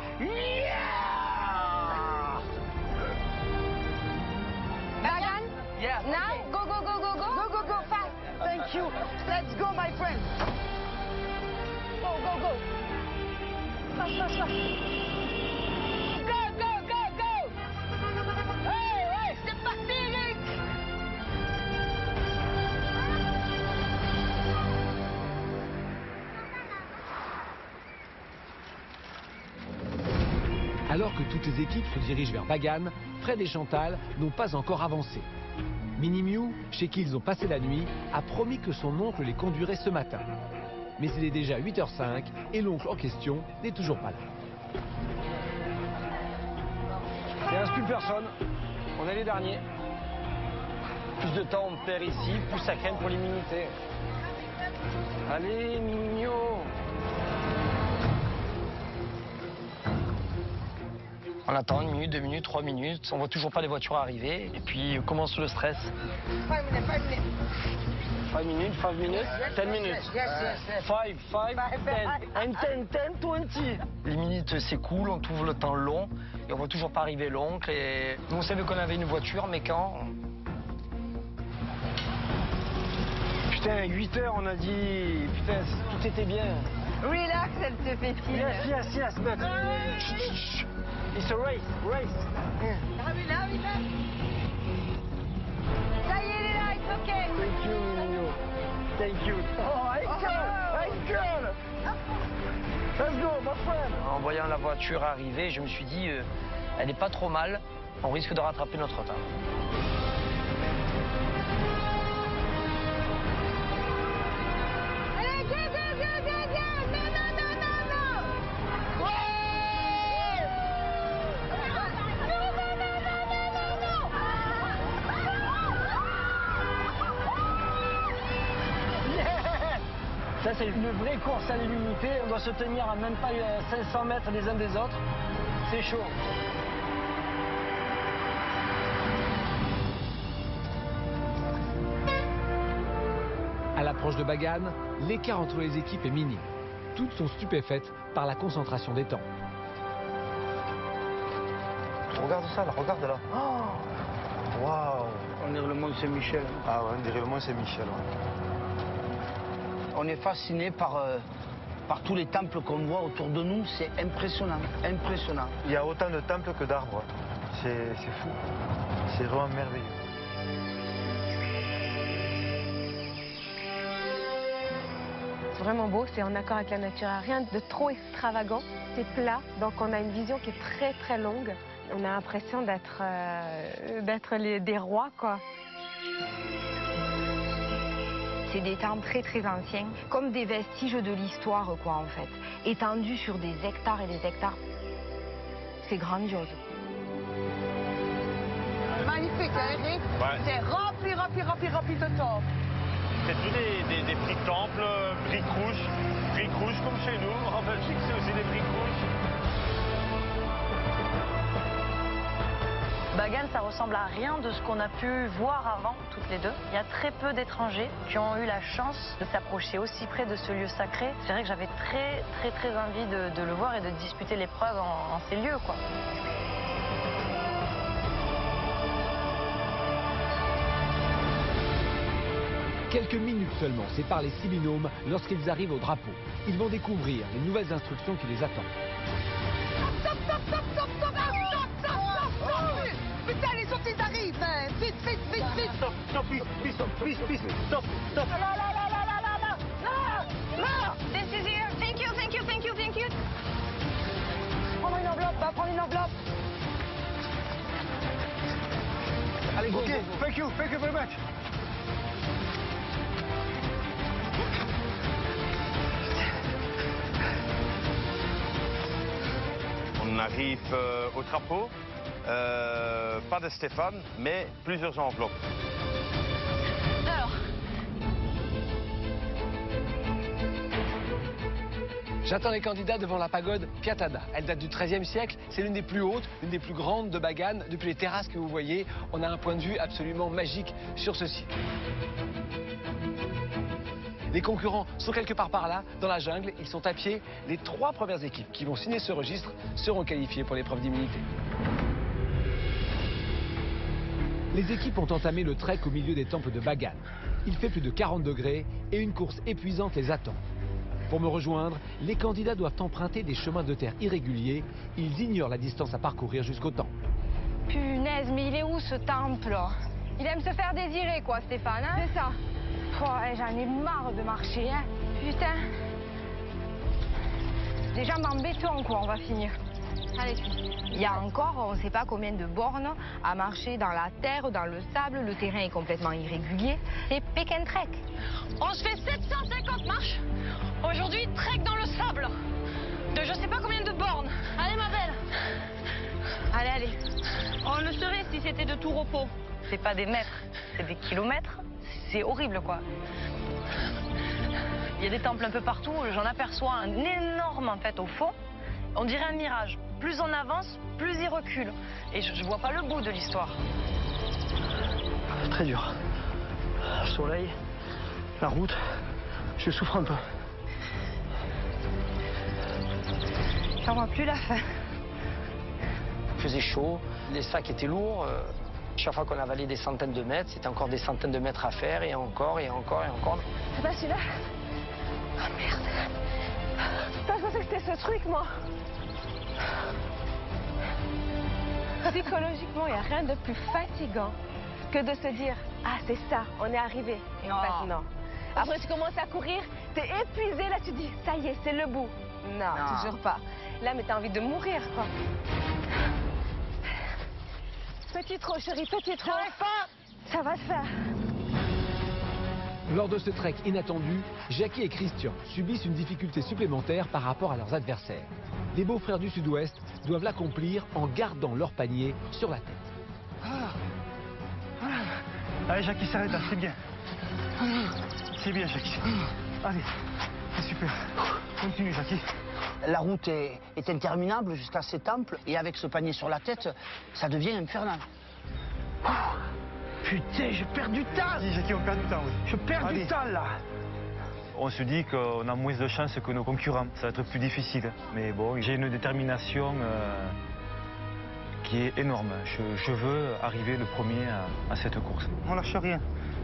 Bagan?
Yeah.
Now? Go, go, go, go, go. Go, go, go, fast.
Thank you. Let's go, my friend.
Go, go, go. Fast, fast, fast. Go, go, go, go. Hey, hey, c'est parti, Eric.
Alors que toutes les équipes se dirigent vers Bagan, Fred et Chantal n'ont pas encore avancé. Minnie Mew, chez qui ils ont passé la nuit, a promis que son oncle les conduirait ce matin. Mais il est déjà 8h05 et l'oncle en question n'est toujours pas là.
Il ne reste plus personne. On est les derniers. Plus de temps on perd ici, plus ça craint pour l'immunité. Allez, Mignon. On attend 1 minute, 2 minutes, 3 minutes. On voit toujours pas les voitures arriver. Et puis commence le stress.
5 minutes, 5 minutes.
5 minutes, 5 minutes, 10 minutes. 5, 5, 10. And 10, 20. Les minutes s'écoulent, on trouve le temps long. Et on voit toujours pas arriver l'oncle. Et nous, on savait qu'on avait une voiture, mais quand... Putain, 8 heures, on a dit... Putain, tout était bien.
Relax, elle te fait signe.
Yes, but... It's a race.
Ah oui, là. Ça y est, il est là, it's okay.
Thank you, Mignon. Thank you. Oh, hey girl. Let's go, my friend. En voyant la voiture arriver, je me suis dit, elle n'est pas trop mal. On risque de rattraper notre retard.
Allez, go. Non. Ouais. Non.
Ça, c'est une vraie course à l'immunité. On doit se tenir à même pas 500 mètres les uns des autres. C'est chaud.
À l'approche de Bagan, l'écart entre les équipes est minime. Toutes sont stupéfaites par la concentration des temps.
Regarde ça, là, regarde là. Oh, waouh.
On dirait le Mont Saint-Michel.
Ah ouais, on dirait le Mont Saint-Michel. Ouais.
On est fasciné par tous les temples qu'on voit autour de nous. C'est impressionnant, impressionnant.
Il y a autant de temples que d'arbres. C'est fou. C'est vraiment merveilleux.
C'est vraiment beau, c'est en accord avec la nature. Rien de trop extravagant. C'est plat, donc on a une vision qui est très très longue. On a l'impression d'être des rois, quoi.
C'est des temples très très anciens, comme des vestiges de l'histoire, quoi, en fait. Étendus sur des hectares et des hectares. C'est grandiose.
Magnifique, hein, Eric?
Ouais.
C'est rempli de temples.
C'est tous des petits temples, briques rouges comme chez nous. En Belgique, c'est aussi des briques rouges.
Bagan, ça ressemble à rien de ce qu'on a pu voir avant, toutes les deux. Il y a très peu d'étrangers qui ont eu la chance de s'approcher aussi près de ce lieu sacré. C'est vrai que j'avais très envie de le voir et de disputer l'épreuve en ces lieux, quoi.
Quelques minutes seulement séparent les 6 binômes lorsqu'ils arrivent au drapeau. Ils vont découvrir les nouvelles instructions qui les attendent.
Stop! Putain, les autres, ils arrivent! Vite! Stop! Là!
This is here. Thank you.
Prendre une enveloppe, va prendre une enveloppe.
Allez, go, okay. Thank you very much.
On arrive au drapeau, pas de Stéphane, mais plusieurs enveloppes.
Alors,
J'attends les candidats devant la pagode Piatada. Elle date du XIIIe siècle. C'est l'une des plus hautes, l'une des plus grandes de Bagan. Depuis les terrasses que vous voyez, on a un point de vue absolument magique sur ce site. Les concurrents sont quelque part par là, dans la jungle. Ils sont à pied. Les 3 premières équipes qui vont signer ce registre seront qualifiées pour l'épreuve d'immunité.
Les équipes ont entamé le trek au milieu des temples de Bagan. Il fait plus de 40 degrés et une course épuisante les attend. Pour me rejoindre, les candidats doivent emprunter des chemins de terre irréguliers. Ils ignorent la distance à parcourir jusqu'au temple.
Punaise, mais il est où ce temple? Il aime se faire désirer, quoi, Stéphane, hein? C'est ça. J'en ai marre de marcher, hein. Putain. Les jambes en béton, quoi, on va finir. Allez,
il y a encore, on ne sait pas combien de bornes à marcher dans la terre, dans le sable. Le terrain est complètement irrégulier. C'est Pékin Trek.
On se fait 750 marches. Aujourd'hui, trek dans le sable. De je sais pas combien de bornes. Allez, ma belle.
Allez.
On le serait si c'était de tout repos. C'est pas des mètres, c'est des kilomètres. C'est horrible, quoi. Il y a des temples un peu partout. J'en aperçois un énorme, en fait, au fond. On dirait un mirage. Plus on avance, plus il recule. Et je vois pas le bout de l'histoire.
Très dur. Le soleil, la route, je souffre un peu.
j'en vois plus la fin.
Il faisait chaud, les sacs étaient lourds. Chaque fois qu'on avalait des centaines de mètres, c'était encore des centaines de mètres à faire, et encore.
C'est pas celui-là? Ah merde. Je pensais que c'était ce truc, moi. Psychologiquement, il n'y a rien de plus fatigant que de se dire « Ah, c'est ça, on est arrivé ». Et en fait, non. Après, tu commences à courir, t'es épuisé, là, tu te dis « Ça y est, c'est le bout ». Non, toujours pas. Là, mais t'as envie de mourir, quoi. Petit trot, chérie, petit trot. J'arrive pas. Ça va se faire.
Lors de ce trek inattendu, Jackie et Christian subissent une difficulté supplémentaire par rapport à leurs adversaires. Les beaux-frères du Sud-Ouest doivent l'accomplir en gardant leur panier sur la tête.
Allez, Jackie, s'arrête là, c'est bien. C'est bien, Jackie. Allez.
C'est super. Continue, Jackie.
La route est interminable jusqu'à ces temples et avec ce panier sur la tête, ça devient infernal. Putain, je perds du temps.
Vas-y, Jackie, on perd du temps, oui.
Je perds du temps là.
On se dit qu'on a moins de chance que nos concurrents. Ça va être plus difficile. Mais bon, j'ai une détermination qui est énorme. Je veux arriver le premier à cette course. On lâche rien.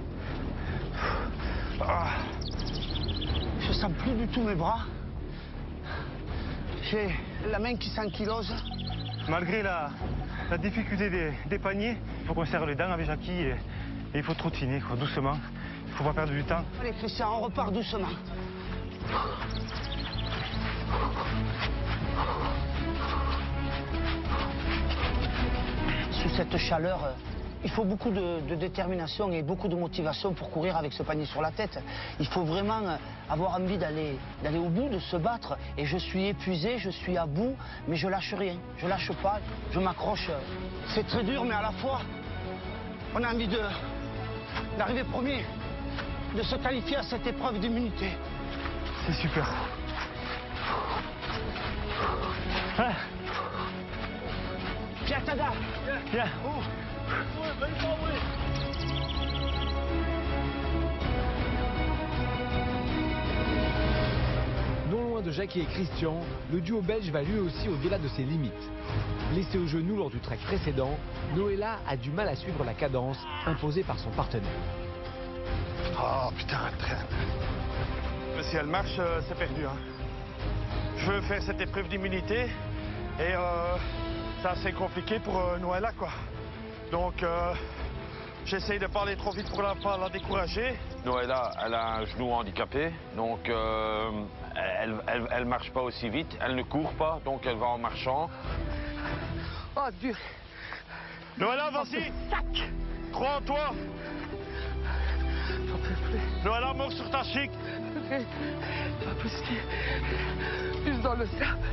Je sens plus du tout mes bras. J'ai la main qui s'ankylose.
Malgré la difficulté des paniers, il faut qu'on serre les dents avec Jackie et il faut trottiner, quoi, doucement. Il ne faut pas perdre du temps.
Allez Christian, on repart doucement. Sous cette chaleur, il faut beaucoup de détermination et beaucoup de motivation pour courir avec ce panier sur la tête. Il faut vraiment avoir envie d'aller au bout, de se battre. Et je suis épuisé, je suis à bout, mais je lâche rien. Je lâche pas, je m'accroche. C'est très dur, mais à la fois, on a envie d'arriver premier, de se qualifier à cette épreuve d'immunité.
C'est super. Ah.
Viens, Tada.
Viens.
Non loin de Jackie et Christian, le duo belge va lui aussi au-delà de ses limites. Laissé au genou lors du trek précédent, Noëlla a du mal à suivre la cadence imposée par son partenaire.
Oh putain, très. Si elle marche, c'est perdu. Hein. Je veux faire cette épreuve d'immunité et c'est assez compliqué pour Noëlla, quoi. Donc, j'essaye de pas aller trop vite pour pas la décourager.
Noëlla, elle a un genou handicapé, donc elle marche pas aussi vite. Elle ne court pas, donc elle va en marchant.
Oh, dur.
Noëlla, vas-y. Crois en toi.
J'en peux plus.
Noëlla, mort sur ta chic.
C'est pas possible. Juste dans le sable.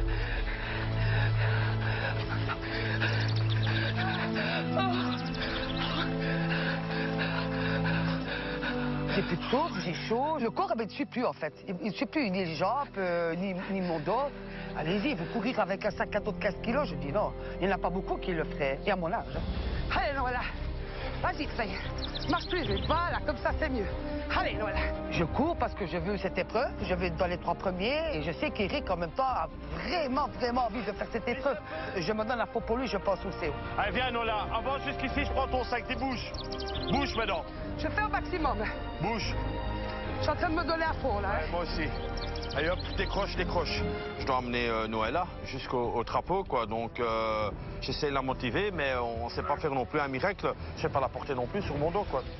J'ai plus de souffle, j'ai chaud. Le corps ne suit plus en fait. Il ne suit plus ni les jambes, ni mon dos. Allez-y, vous courir avec un sac à dos de 15 kilos, je dis non. Il n'y en a pas beaucoup qui le feraient. Et à mon âge. Allez, Noëlla. Vas-y, ça y est. Marche plus vite. Voilà, comme ça c'est mieux. Allez, Noëlla. Je cours parce que je veux cette épreuve. Je vais dans les 3 premiers. Et je sais qu'Eric, en même temps, a vraiment envie de faire cette épreuve. Je me donne à fond pour lui, je pense où c'est.
Allez, viens, Noëlla. Avance jusqu'ici, je prends ton sac. T'es bouge. Bouge maintenant.
Je fais au maximum.
Bouge.
Je suis en train de me donner à fond, là.
Ouais, moi aussi.
Allez hop, décroche. Je dois emmener Noëlla jusqu'au trapeau, quoi. Donc, j'essaie de la motiver, mais on ne sait pas faire non plus un miracle. Je ne sais pas la porter non plus sur mon dos, quoi.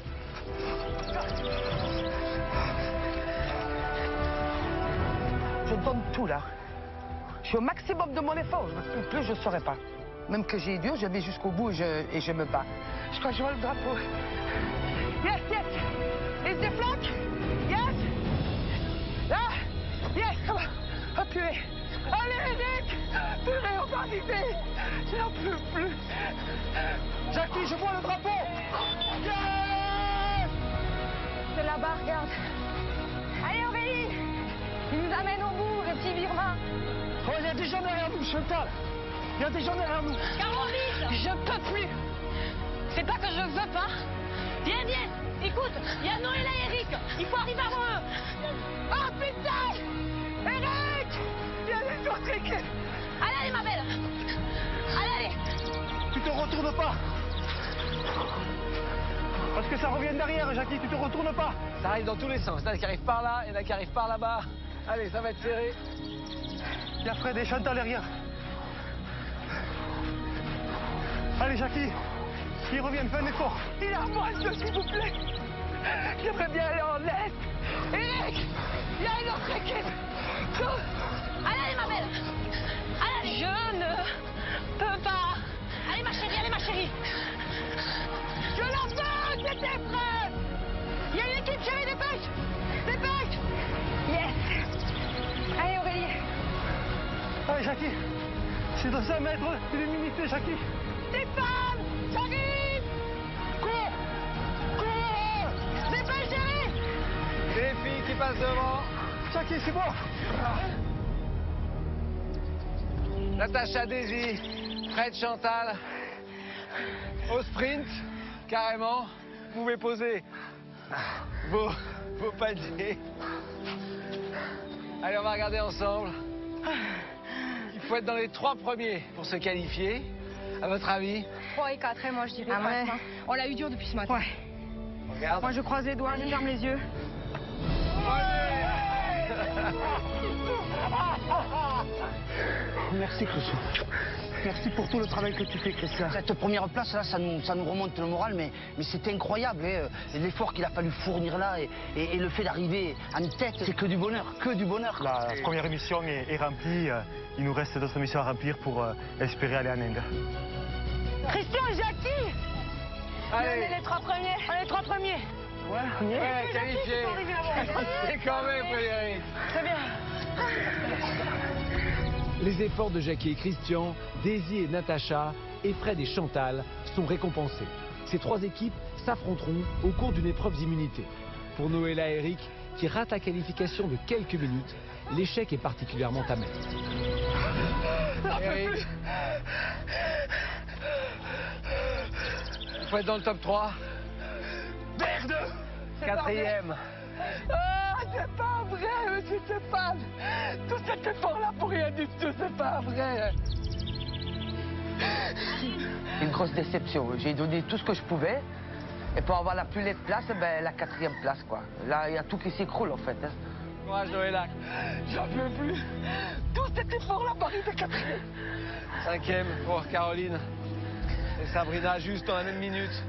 Je donne tout, là. Je suis au maximum de mon effort. Plus, je ne saurais pas. Même que j'ai dur, je vais jusqu'au bout et je me bats. Je crois que je vois le drapeau. Yes, yes. Is the flag? Yes. Là. Yes, come on. Oh, purée. Allez, Eric. Purée, on va arriver. Je n'en peux plus. Jackie, je vois le drapeau. Yes.
C'est là-bas, regarde. Allez, Aurélie. Il nous amène au bout, le petit virement.
Oh, il y a des gens derrière nous, Chantal. Il y a des gens derrière nous.
Caroline, je peux plus. C'est pas que je veux pas. Viens, viens. Écoute, il y a Noëlla et Eric. Il faut arriver avant eux.
Oh, putain. Eric. Il y a les autres équipes.
Allez, allez, ma belle. Allez, allez.
Tu te retournes pas. Parce que ça revient derrière, Jackie. Tu te retournes pas.
Ça arrive dans tous les sens. Il y en a qui arrivent par là, il y en a qui arrivent par là-bas. Allez, ça va être serré.
Il y a Fred et Chantal derrière. Allez, Jackie. Ils reviennent, fais un effort.
Il est à moi, s'il vous plaît. J'aimerais bien aller en Est. Eric, il y a une autre équipe.
Allez, allez, ma belle. Allez, je ne peux pas. Allez, ma chérie, allez, ma chérie.
Je la veux, cette épreuve. Il y a une équipe, chérie, dépêche. Dépêche.
Yes. Allez, Aurélie.
Allez, Jackie. C'est dans 5 mètres de l'immunité, Jackie.
Stéphane, j'arrive. Cours. Cours. Dépêche, chérie.
Les filles qui passent devant. Jackie, c'est moi. Natacha, Daisy, Fred, Chantal. Au sprint, carrément. Vous pouvez poser vos paniers. Allez, on va regarder ensemble. Il faut être dans les 3 premiers pour se qualifier. À votre avis?
3 et 4, moi je dirais.
Ah ouais.
On l'a eu dur depuis ce matin. Ouais.
Regarde.
Moi je croise les doigts, je ferme les yeux.
Merci, Christian. Merci pour tout le travail que tu fais, Christian. Cette première place, là, ça nous remonte le moral, mais c'était incroyable. Hein. L'effort qu'il a fallu fournir là et le fait d'arriver en tête, c'est que du bonheur, que du bonheur.
La première mission est remplie. Il nous reste d'autres missions à remplir pour espérer aller en Inde.
Christian et Jackie.
Allez.
On est les 3 premiers. On est les 3 premiers.
Ouais, qualifié. C'est quand même, Frédéric.
Très bien.
Les efforts de Jackie et Christian, Daisy et Natacha, et Fred et Chantal sont récompensés. Ces 3 équipes s'affronteront au cours d'une épreuve d'immunité. Pour Noëlla et Eric, qui ratent la qualification de quelques minutes, l'échec est particulièrement amer.
Eric. Il faut être dans le top 3.
Merde!
4e.
Ah, c'est pas vrai, monsieur Stéphane! Tout cet effort-là pour rien du tout, c'est pas vrai!
Une grosse déception. J'ai donné tout ce que je pouvais. Et pour avoir la plus laide place, ben, la 4e place, quoi. Là, il y a tout qui s'écroule, en fait. Hein.
Courage, Noëlla.
J'en peux plus! Tout cet effort-là par une 4e!
5e pour Caroline. Et Sabrina, juste dans la même minute.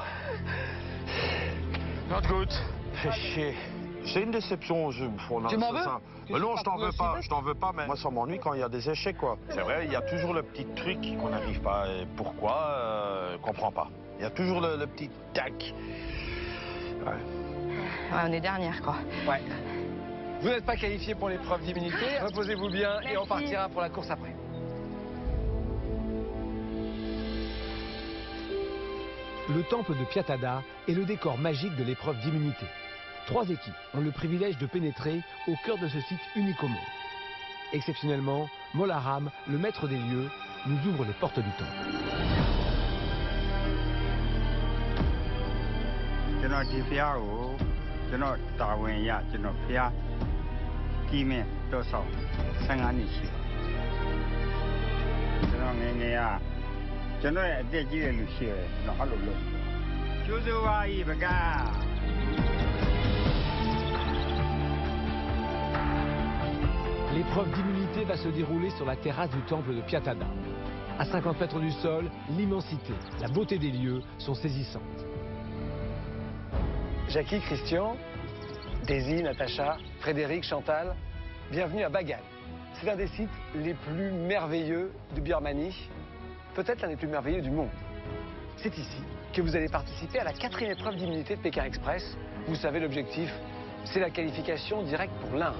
Not good. Fait chier. C'est une déception.
Tu m'en veux?
Non, je t'en veux pas. Je t'en veux pas, mais moi, ça m'ennuie quand il y a des échecs, quoi. C'est vrai, il y a toujours le petit truc qu'on n'arrive pas. Et pourquoi? Je comprends pas. Il y a toujours le petit tac. Ouais.
Ouais, on est dernière, quoi.
Ouais. Vous n'êtes pas qualifié pour l'épreuve d'immunité. Reposez-vous bien et on partira pour la course après.
Le temple de Piatada est le décor magique de l'épreuve d'immunité. 3 équipes ont le privilège de pénétrer au cœur de ce site unique au monde. Exceptionnellement, Molaram, le maître des lieux, nous ouvre les portes du temple. L'épreuve d'immunité va se dérouler sur la terrasse du temple de Piatada. À 50 mètres du sol, l'immensité, la beauté des lieux sont saisissantes.
Jackie, Christian, Daisy, Natacha, Frédéric, Chantal, bienvenue à Bagan. C'est l'un des sites les plus merveilleux de Birmanie, peut-être l'un des plus merveilleux du monde. C'est ici que vous allez participer à la 4e épreuve d'immunité de Pékin Express. Vous savez, l'objectif, c'est la qualification directe pour l'Inde.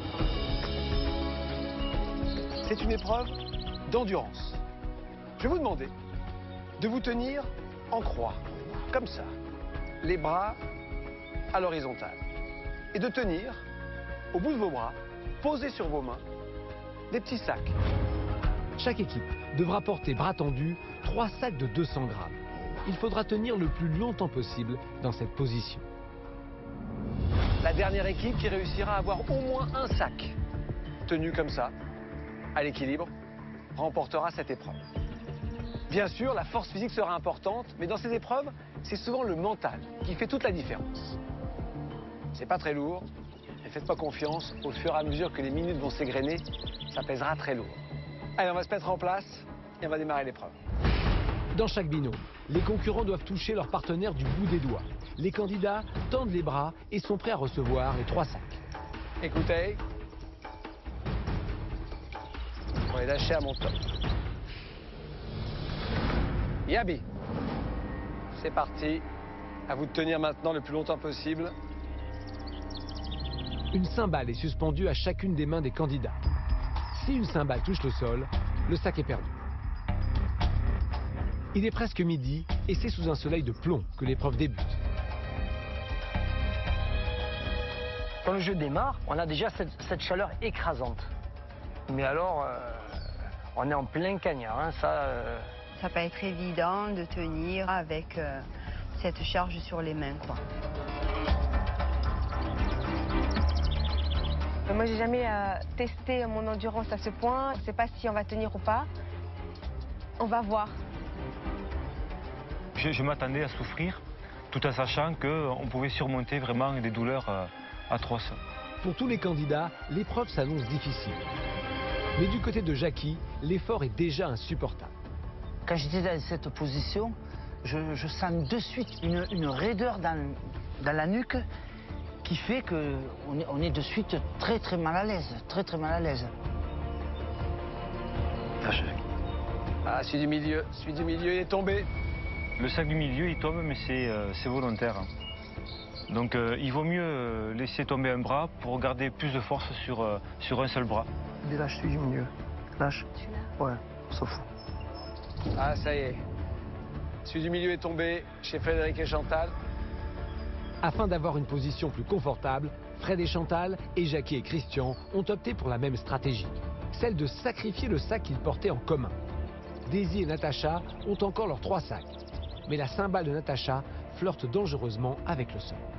C'est une épreuve d'endurance. Je vais vous demander de vous tenir en croix, comme ça, les bras à l'horizontale, et de tenir, au bout de vos bras, posés sur vos mains, des petits sacs.
Chaque équipe devra porter bras tendus 3 sacs de 200 grammes. Il faudra tenir le plus longtemps possible dans cette position.
La dernière équipe qui réussira à avoir au moins un sac tenu comme ça, à l'équilibre, remportera cette épreuve. Bien sûr, la force physique sera importante, mais dans ces épreuves, c'est souvent le mental qui fait toute la différence. C'est pas très lourd, mais faites-moi confiance, au fur et à mesure que les minutes vont s'égrener, ça pèsera très lourd. Allez, on va se mettre en place et on va démarrer l'épreuve.
Dans chaque binôme, les concurrents doivent toucher leur partenaire du bout des doigts. Les candidats tendent les bras et sont prêts à recevoir les 3 sacs.
Écoutez, on est lâché à mon top. Yabi, c'est parti. À vous de tenir maintenant le plus longtemps possible.
Une cymbale est suspendue à chacune des mains des candidats. Si une cymbale touche le sol, le sac est perdu. Il est presque midi et c'est sous un soleil de plomb que l'épreuve débute.
Quand le jeu démarre, on a déjà cette chaleur écrasante. Mais alors, on est en plein cagnard, hein, ça...
Ça peut être évident de tenir avec cette charge sur les mains, quoi.
Moi, j'ai jamais testé mon endurance à ce point. Je sais pas si on va tenir ou pas. On va voir.
Je m'attendais à souffrir, tout en sachant qu'on pouvait surmonter vraiment des douleurs atroces.
Pour tous les candidats, l'épreuve s'annonce difficile. Mais du côté de Jackie, l'effort est déjà insupportable.
Quand j'étais dans cette position, je sens de suite une raideur dans la nuque qui fait qu'on est de suite très très mal à l'aise, très mal à l'aise.
Ah, celui du milieu, il est tombé.
Le sac du milieu, il tombe, mais c'est volontaire. Donc il vaut mieux laisser tomber un bras pour garder plus de force sur un seul bras.
Délâche celui du milieu. Lâche. Ouais, on s'en fout.
Ah, ça y est. Celui du milieu est tombé chez Frédéric et Chantal.
Afin d'avoir une position plus confortable, Fred et Chantal et Jackie et Christian ont opté pour la même stratégie, celle de sacrifier le sac qu'ils portaient en commun. Daisy et Natacha ont encore leurs 3 sacs, mais la cymbale de Natacha flirte dangereusement avec le sol.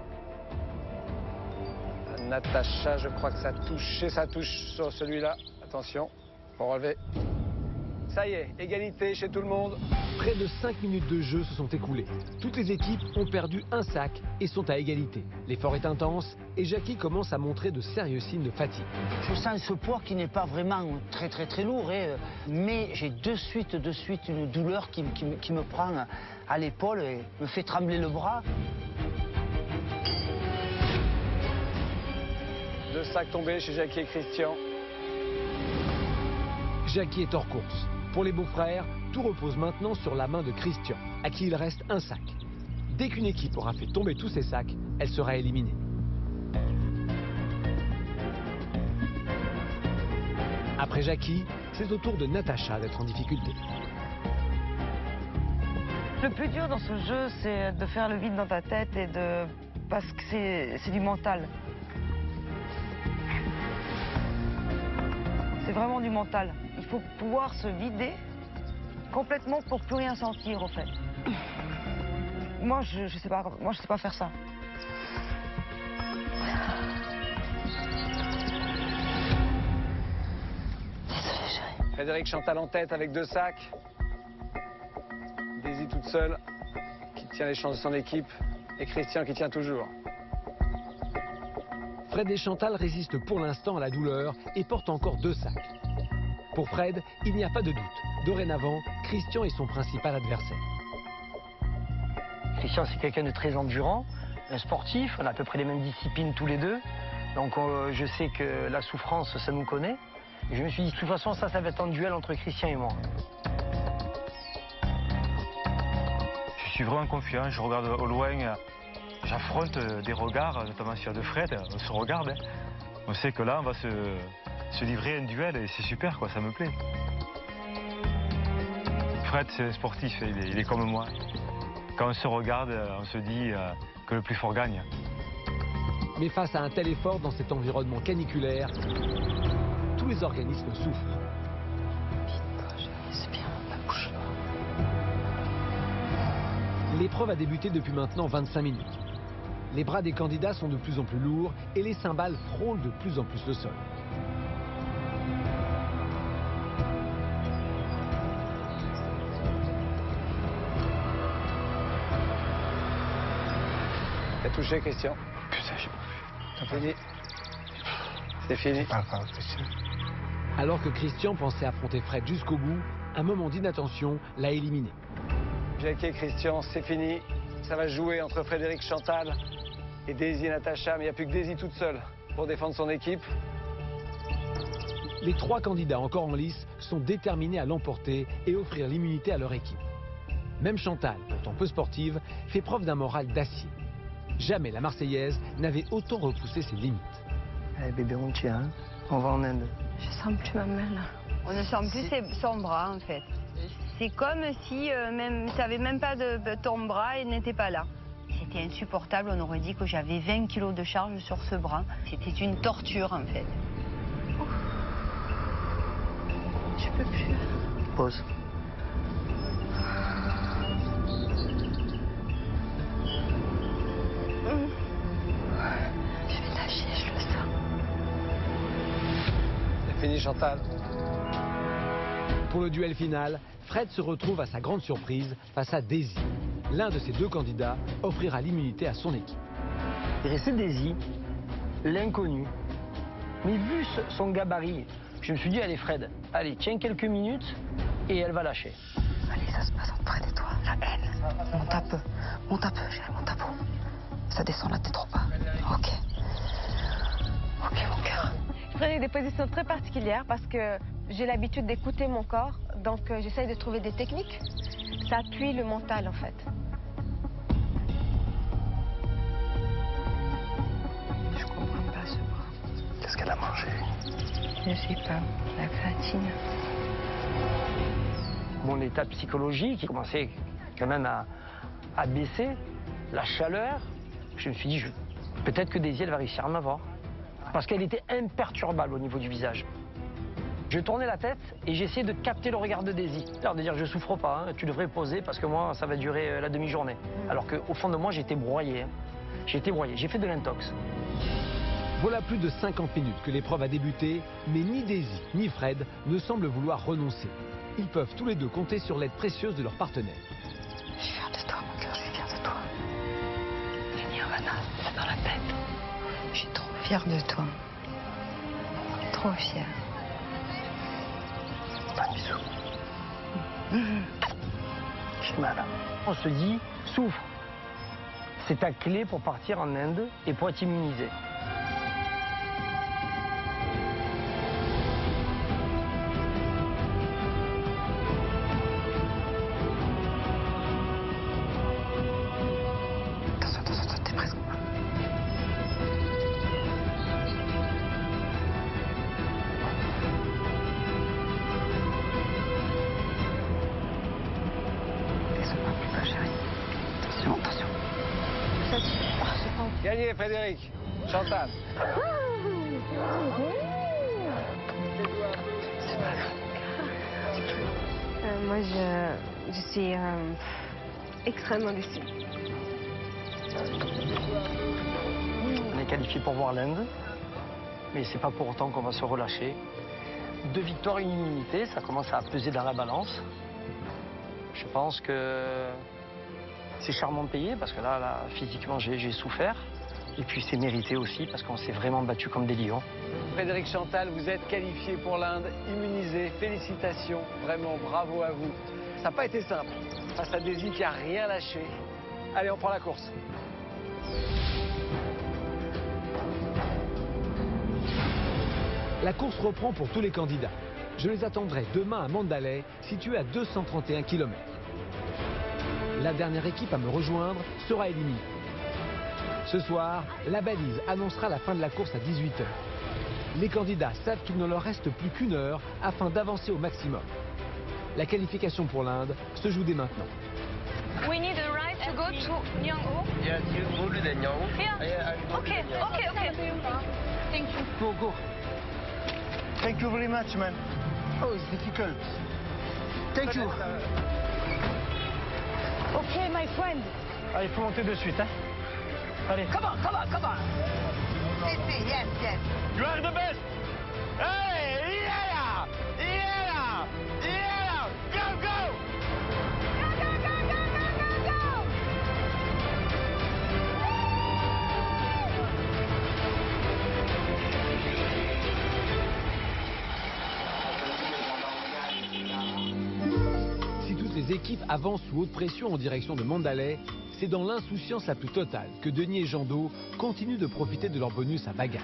Natacha, je crois que ça touche sur celui-là. Attention, faut relever. Ça y est, égalité chez tout le monde.
Près de 5 minutes de jeu se sont écoulées. Toutes les équipes ont perdu un sac et sont à égalité. L'effort est intense et Jackie commence à montrer de sérieux signes de fatigue.
Je sens ce poids qui n'est pas vraiment très lourd, mais j'ai de suite une douleur qui me prend à l'épaule et me fait trembler le bras.
2 sacs tombés chez Jackie et Christian.
Jackie est hors course. Pour les beaux-frères, tout repose maintenant sur la main de Christian, à qui il reste un sac. Dès qu'une équipe aura fait tomber tous ses sacs, elle sera éliminée. Après Jackie, c'est au tour de Natacha d'être en difficulté.
Le plus dur dans ce jeu, c'est de faire le vide dans ta tête parce que c'est du mental. C'est vraiment du mental. Il faut pouvoir se vider complètement pour plus rien sentir, au fait. Moi, je sais pas faire ça.
Désolée, chérie.
Frédéric Chantal en tête avec 2 sacs. Daisy toute seule, qui tient les chances de son équipe. Et Christian qui tient toujours.
Fred et Chantal résistent pour l'instant à la douleur et portent encore 2 sacs. Pour Fred, il n'y a pas de doute. Dorénavant, Christian est son principal adversaire.
Christian, c'est quelqu'un de très endurant, un sportif. On a à peu près les mêmes disciplines tous les deux. Donc je sais que la souffrance, ça nous connaît. Et je me suis dit, de toute façon, ça va être un duel entre Christian et moi.
Je suis vraiment confiant, je regarde au loin, j'affronte des regards, notamment celui de Fred, on se regarde. On sait que là, on va se livrer un duel et c'est super, quoi, ça me plaît. Fred, c'est un sportif, il est comme moi. Quand on se regarde, on se dit que le plus fort gagne.
Mais face à un tel effort dans cet environnement caniculaire, tous les organismes souffrent.
C'est bien, ma bouche.
L'épreuve a débuté depuis maintenant 25 minutes. Les bras des candidats sont de plus en plus lourds et les cymbales frôlent de plus en plus le sol.
T'as touché, Christian?
Putain, j'ai pas vu.
C'est fini. C'est fini.
Pas grave, Christian.
Alors que Christian pensait affronter Fred jusqu'au bout, un moment d'inattention l'a éliminé.
Jackie et Christian, c'est fini. Ça va jouer entre Frédéric Chantal et Daisy et Natacha, mais il n'y a plus que Daisy toute seule pour défendre son équipe.
Les 3 candidats encore en lice sont déterminés à l'emporter et offrir l'immunité à leur équipe. Même Chantal, pourtant peu sportive, fait preuve d'un moral d'acier. Jamais la Marseillaise n'avait autant repoussé ses limites.
Allez bébé, on tient, hein. On va en Inde.
Je sens plus ma main là. On ne sent plus son bras en fait. C'est comme si tu n'avais même pas ton bras et n'était pas là. C'est été insupportable. On aurait dit que j'avais 20 kilos de charge sur ce bras. C'était une torture en fait. Je peux plus.
Pause.
Je vais lâcher, je le sens.
C'est fini, Chantal.
Pour le duel final, Fred se retrouve à sa grande surprise face à Daisy. L'un de ces deux candidats offrira l'immunité à son équipe.
Il restait Daisy, l'inconnu. Mais vu son gabarit, je me suis dit, allez Fred, allez, tiens quelques minutes et elle va lâcher.
Allez, ça se passe entre Fred et toi. La haine. Monte un peu, chérie, monte un peu. Ça descend la tête trop bas. Ok. Ok, mon cœur.
Je prenais des positions très particulières parce que j'ai l'habitude d'écouter mon corps, donc j'essaye de trouver des techniques. Ça appuie le mental en fait.
Je comprends pas ce bras.
Qu'est-ce qu'elle a mangé?
Je sais pas. La créatine.
Mon état psychologique, il commençait quand même à baisser. La chaleur, je me suis dit, peut-être que Daisy, elle va réussir à m'avoir. Parce qu'elle était imperturbable au niveau du visage. Je tournais la tête et j'essayais de capter le regard de Daisy. Alors de dire, je souffre pas, hein, tu devrais poser parce que moi, ça va durer la demi-journée. Alors qu'au fond de moi, j'étais broyé. Hein. J'étais broyé, j'ai fait de l'intox.
Voilà plus de 50 minutes que l'épreuve a débuté, mais ni Daisy ni Fred ne semblent vouloir renoncer. Ils peuvent tous les deux compter sur l'aide précieuse de leur partenaire.
Je suis fière de toi, mon cœur, je suis fière de toi. Le nirvana, c'est dans la tête. Je suis trop fière de toi. Trop fière.
Un bisou. J'ai mal. On se dit, souffre. C'est ta clé pour partir en Inde et pour être immunisé.
Attention, t'es presque. Laisse-moi plus bas, chérie. Attention.
Gagné, Frédéric. Chantal.
Moi, je suis extrêmement déçue.
On est qualifié pour voir l'Inde, mais c'est pas pour autant qu'on va se relâcher. 2 victoires, 1 immunité, ça commence à peser dans la balance. Je pense que c'est charmant de payer parce que là physiquement, j'ai souffert. Et puis c'est mérité aussi parce qu'on s'est vraiment battu comme des lions.
Frédéric, Chantal, vous êtes qualifiés pour l'Inde, immunisés. Félicitations, vraiment bravo à vous. Ça n'a pas été simple face à Daisy qui a rien lâché. Allez, on prend la course.
La course reprend pour tous les candidats. Je les attendrai demain à Mandalay, situé à 231 km. La dernière équipe à me rejoindre sera éliminée. Ce soir, la balise annoncera la fin de la course à 18h. Les candidats savent qu'il ne leur reste plus qu'1 heure afin d'avancer au maximum. La qualification pour l'Inde se joue dès maintenant.
We need a ride to go to Nyangho.
Yes, you go to the Nyangho.
Yeah. Okay. Thank you.
Go. Thank you very much, man. Oh, it's difficult. Thank you.
Okay, my friend.
Allez, il faut monter de suite. Hein. Allez.
Come on. Yes.
You are the best. Hey, yeah. Go.
Si toutes les équipes avancent sous haute pression en direction de Mandalay, c'est dans l'insouciance la plus totale que Denis et Jando continuent de profiter de leur bonus à bagarre.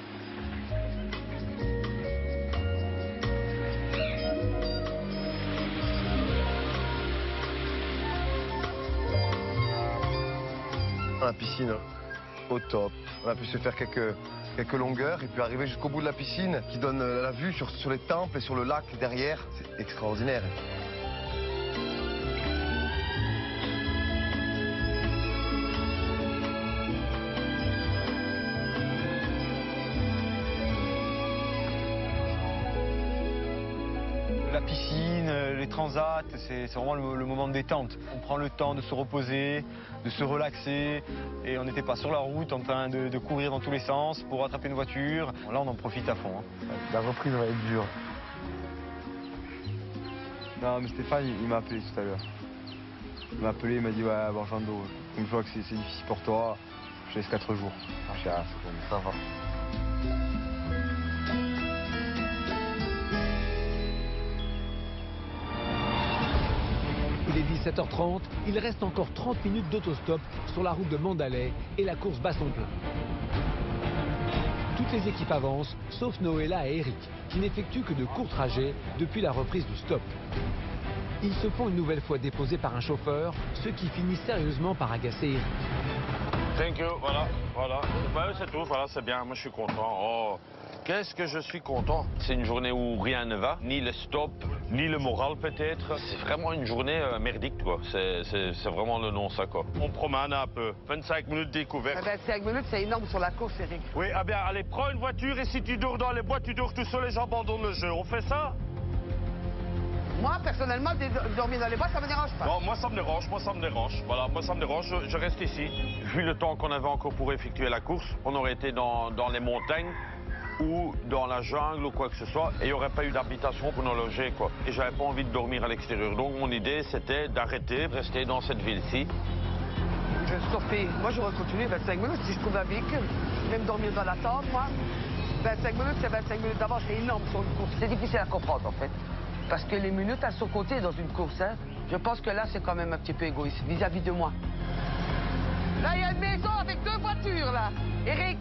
La piscine, au top. On a pu se faire quelques longueurs et puis arriver jusqu'au bout de la piscine qui donne la vue sur les temples et sur le lac derrière. C'est extraordinaire.
la piscine, les transats, c'est vraiment le moment de détente. On prend le temps de se reposer, de se relaxer, et on n'était pas sur la route en train de courir dans tous les sens pour rattraper une voiture. Là, on en profite à fond. Hein.
La reprise va être dure. Non, mais Stéphane, il m'a appelé tout à l'heure. Il m'a appelé, il m'a dit, ouais, bon, Jando, une fois que c'est difficile pour toi, je laisse 4 jours. Ah, c'est bon, ça va.
Il est 17h30, il reste encore 30 minutes d'autostop sur la route de Mandalay et la course bat son plein. Toutes les équipes avancent, sauf Noëlla et Eric, qui n'effectuent que de courts trajets depuis la reprise du stop. Ils se font une nouvelle fois déposer par un chauffeur, ce qui finit sérieusement par agacer Eric.
Thank you, voilà, voilà. Bah, c'est tout, voilà, c'est bien, moi je suis content. Oh, qu'est-ce que je suis content. C'est une journée où rien ne va, ni le stop, ni le moral peut-être. C'est vraiment une journée merdique, quoi. C'est vraiment le nom, ça, quoi. On promène un peu, 25 minutes découverte.
25 minutes, c'est énorme sur la course, Eric.
Oui, ah bien, allez, prends une voiture et si tu dors dans les bois, tu dors tout seul et j'abandonne le jeu. On fait ça?
Moi, personnellement, dormir dans les bois, ça me dérange pas.
Non, moi, ça me dérange, moi, ça me dérange. Voilà, moi, ça me dérange, je reste ici. Vu le temps qu'on avait encore pour effectuer la course, on aurait été dans les montagnes ou dans la jungle ou quoi que ce soit, et il n'y aurait pas eu d'habitation pour nous loger, quoi. Et j'avais pas envie de dormir à l'extérieur. Donc, mon idée, c'était d'arrêter, de rester dans cette ville-ci.
Je vais stopper. Moi, j'aurais continué 25 minutes si je trouve un véhicule. Même dormir dans la tente, moi. 25 minutes, c'est 25 minutes d'avance, c'est énorme sur une course. C'est difficile à comprendre, en fait. Parce que les minutes, elles sont comptées dans une course. Hein. Je pense que là, c'est quand même un petit peu égoïste vis-à-vis de moi. Là, il y a une maison avec 2 voitures, là. Eric,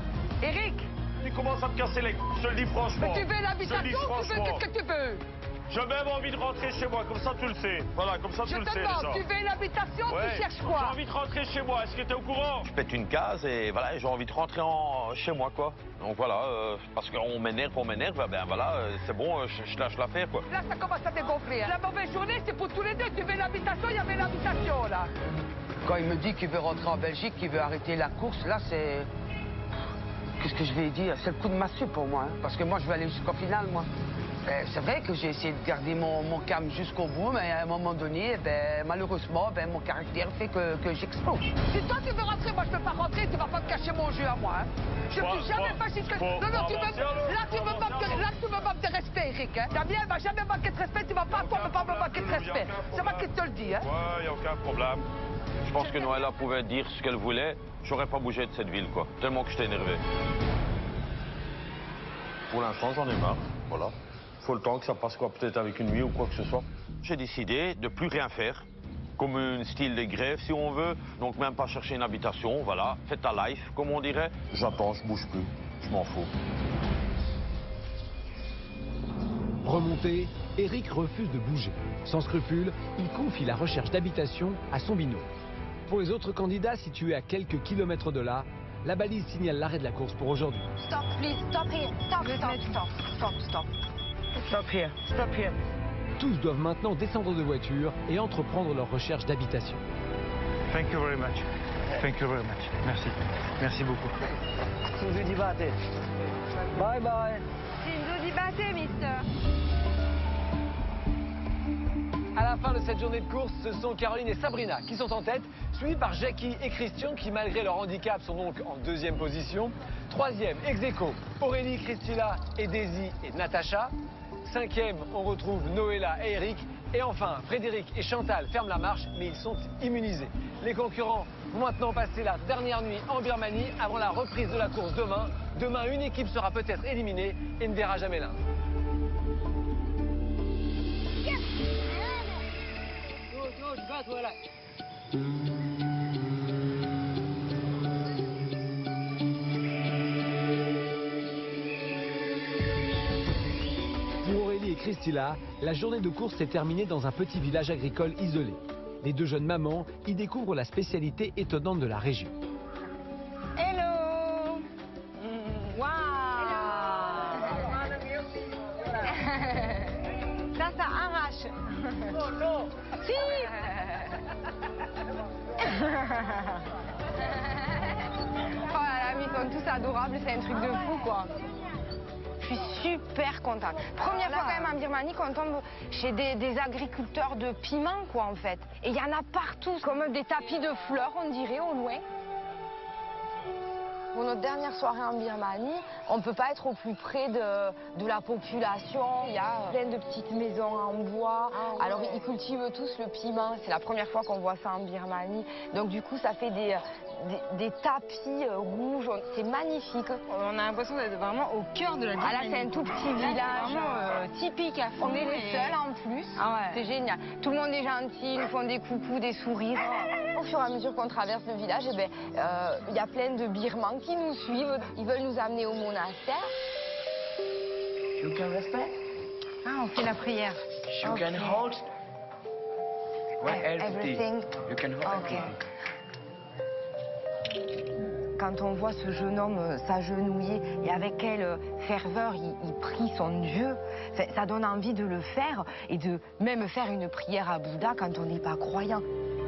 Tu commences à me casser les... Je te le dis franchement.
Mais tu veux l'habitation, tu veux qu'est-ce que tu veux?
J'ai même envie de rentrer chez moi, comme ça tu le sais. Voilà, comme ça tu le sais déjà.
Je te demande, tu veux l'habitation, tu cherches quoi?
J'ai envie de rentrer chez moi, est-ce que tu es au courant? Je pète une case et voilà, j'ai envie de rentrer chez moi, quoi. Donc voilà, parce qu'on m'énerve, ben voilà, c'est bon, je lâche l'affaire, quoi.
Là, ça commence à dégonfler. Hein. La mauvaise journée, c'est pour tous les deux. Tu veux l'habitation, il y avait l'habitation, là. Quand il me dit qu'il veut rentrer en Belgique, qu'il veut arrêter la course, là, c'est... Qu'est-ce que je vais dire? C'est le coup de massue pour moi, hein, parce que moi, je veux aller jusqu'au final, moi. C'est vrai que j'ai essayé de garder mon calme jusqu'au bout, mais à un moment donné, malheureusement, mon caractère fait que j'explose. Si toi tu veux rentrer, moi je peux pas rentrer, tu vas pas me cacher mon jeu à moi. Hein. Je ne suis jamais fasciste. Non, là tu me manques de respect, Eric. Hein. Damien, elle m'a jamais manqué de respect, tu vas pas toi me manquer de respect. C'est moi qui te le dis. Hein.
Ouais, y a aucun problème. Je pense que Noëlla pouvait dire ce qu'elle voulait, j'aurais pas bougé de cette ville, quoi. Tellement que j'étais énervé. Pour l'instant, j'en ai marre, voilà. Faut le temps que ça passe, quoi, peut-être avec une nuit ou quoi que ce soit. J'ai décidé de plus rien faire, comme un style de grève si on veut, donc même pas chercher une habitation, voilà, fais ta life, comme on dirait. J'attends, je bouge plus, je m'en fous.
Remonté, Eric refuse de bouger. Sans scrupule, il confie la recherche d'habitation à son binôme. Pour les autres candidats situés à quelques kilomètres de là, la balise signale l'arrêt de la course pour aujourd'hui.
Stop, please, stop here. Stop.
Stop here, stop here.
Tous doivent maintenant descendre de voiture et entreprendre leur recherche d'habitation.
Thank you very much. Thank you very much. Merci. Merci beaucoup.
Bye bye.
mister.
À la fin de cette journée de course, ce sont Caroline et Sabrina qui sont en tête, suivis par Jackie et Christian qui, malgré leur handicap, sont donc en 2e position. 3e, ex-aequo, Aurélie, Christila et Daisy et Natacha. 5e, on retrouve Noëlla et Eric. Et enfin, Frédéric et Chantal ferment la marche, mais ils sont immunisés. Les concurrents vont maintenant passer la dernière nuit en Birmanie avant la reprise de la course demain. Demain, une équipe sera peut-être éliminée et ne verra jamais l'un. Pour Aurélie et Christila, la journée de course s'est terminée dans un petit village agricole isolé. Les deux jeunes mamans y découvrent la spécialité étonnante de la région.
Hello. Wow. Ça arrache. Non. Si. Oh là là, mais ils sont tous adorables, c'est un truc de fou, quoi.
Je suis super contente. Première fois quand même en Birmanie qu'on tombe chez des agriculteurs de piments, quoi, en fait. Et il y en a partout, comme des tapis de fleurs, on dirait, au loin. Pour notre dernière soirée en Birmanie, on ne peut pas être au plus près de la population. Il y a plein de petites maisons en bois. Alors ils cultivent tous le piment. C'est la première fois qu'on voit ça en Birmanie. Donc du coup, ça fait des tapis rouges. C'est magnifique.
On a l'impression d'être vraiment au cœur de la Birmanie.
Ah là, c'est un tout petit village.
Vraiment typique à fond.
On est les seuls en plus.
Ah ouais.
C'est génial. Tout le monde est gentil, ils nous font des coucous, des sourires. Au fur et à mesure qu'on traverse le village, il y a plein de Birmans qui nous suivent. Ils veulent nous amener au monastère.
You can respect.
Ah, on fait la prière.
You can hold.
Everything.
You can hold.
Ok. Quand on voit ce jeune homme s'agenouiller et avec quelle ferveur il prie son Dieu, ça donne envie de le faire et de même faire une prière à Bouddha quand on n'est pas croyant.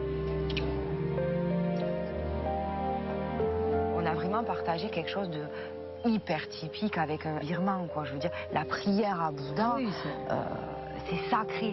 On a vraiment partagé quelque chose de hyper typique avec un Birman, quoi. Je veux dire, la prière à Bouddha,
Oui,
c'est sacré.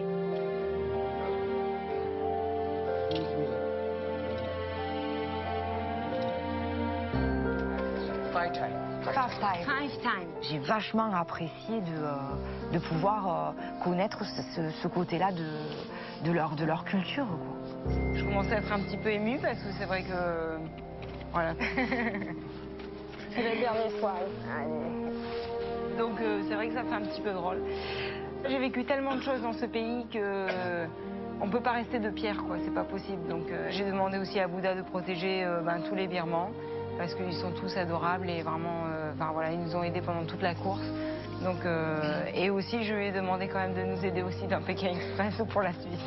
Five times.
J'ai vachement apprécié de pouvoir connaître ce côté-là de leur culture, quoi.
Je commençais à être un petit peu émue parce que c'est vrai que... Voilà.
C'est la dernière fois.
Donc c'est vrai que ça fait un petit peu drôle. J'ai vécu tellement de choses dans ce pays que on peut pas rester de pierre, quoi. C'est pas possible. Donc j'ai demandé aussi à Bouddha de protéger tous les Birmans parce qu'ils sont tous adorables et vraiment, voilà, ils nous ont aidés pendant toute la course. Donc et aussi je lui ai demandé quand même de nous aider aussi dans Pékin Express pour la Suisse.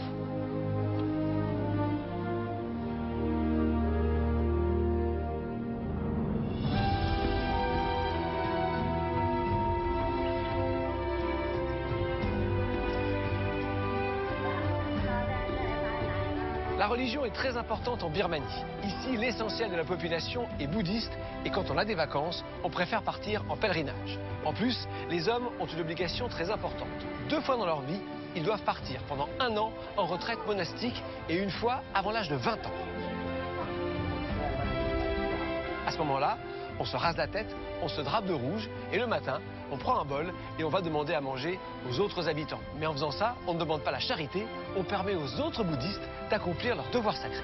La religion est très importante en Birmanie. Ici, l'essentiel de la population est bouddhiste et quand on a des vacances, on préfère partir en pèlerinage. En plus, les hommes ont une obligation très importante. 2 fois dans leur vie, ils doivent partir pendant 1 an en retraite monastique et 1 fois avant l'âge de 20 ans. À ce moment-là, on se rase la tête, on se drape de rouge et le matin, on prend un bol et on va demander à manger aux autres habitants. Mais en faisant ça, on ne demande pas la charité, on permet aux autres bouddhistes d'accomplir leur devoir sacré.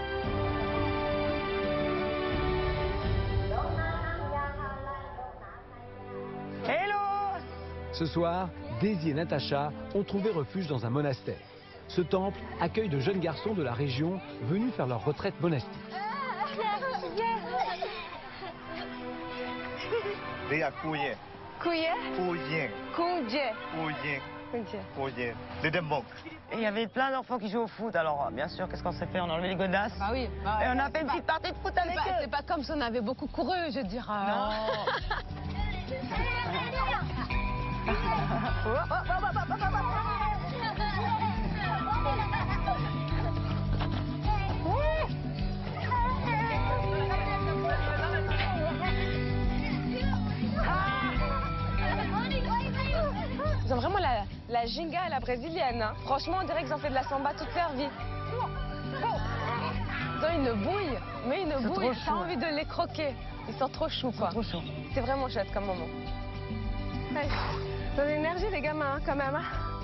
Hello!
Ce soir, Daisy et Natacha ont trouvé refuge dans un monastère. Ce temple accueille de jeunes garçons de la région venus faire leur retraite monastique.
Il y avait plein d'enfants qui jouent au foot, alors bien sûr, qu'est-ce qu'on s'est fait? On a enlevé les godasses.
Ah oui.
Et on a fait une petite partie de foot avec eux.
C'est pas comme si on avait beaucoup couru, je dirais.
Non.
Ils ont vraiment la ginga à la brésilienne. Hein. Franchement, on dirait qu'ils ont fait de la samba toute leur vie. Ils ont une bouille, mais une bouille, t'as envie de les croquer. Ils sont trop choux, quoi. C'est vraiment chouette comme moment. Ouais. Ils ont de l'énergie, les gamins, hein, quand même. Hein.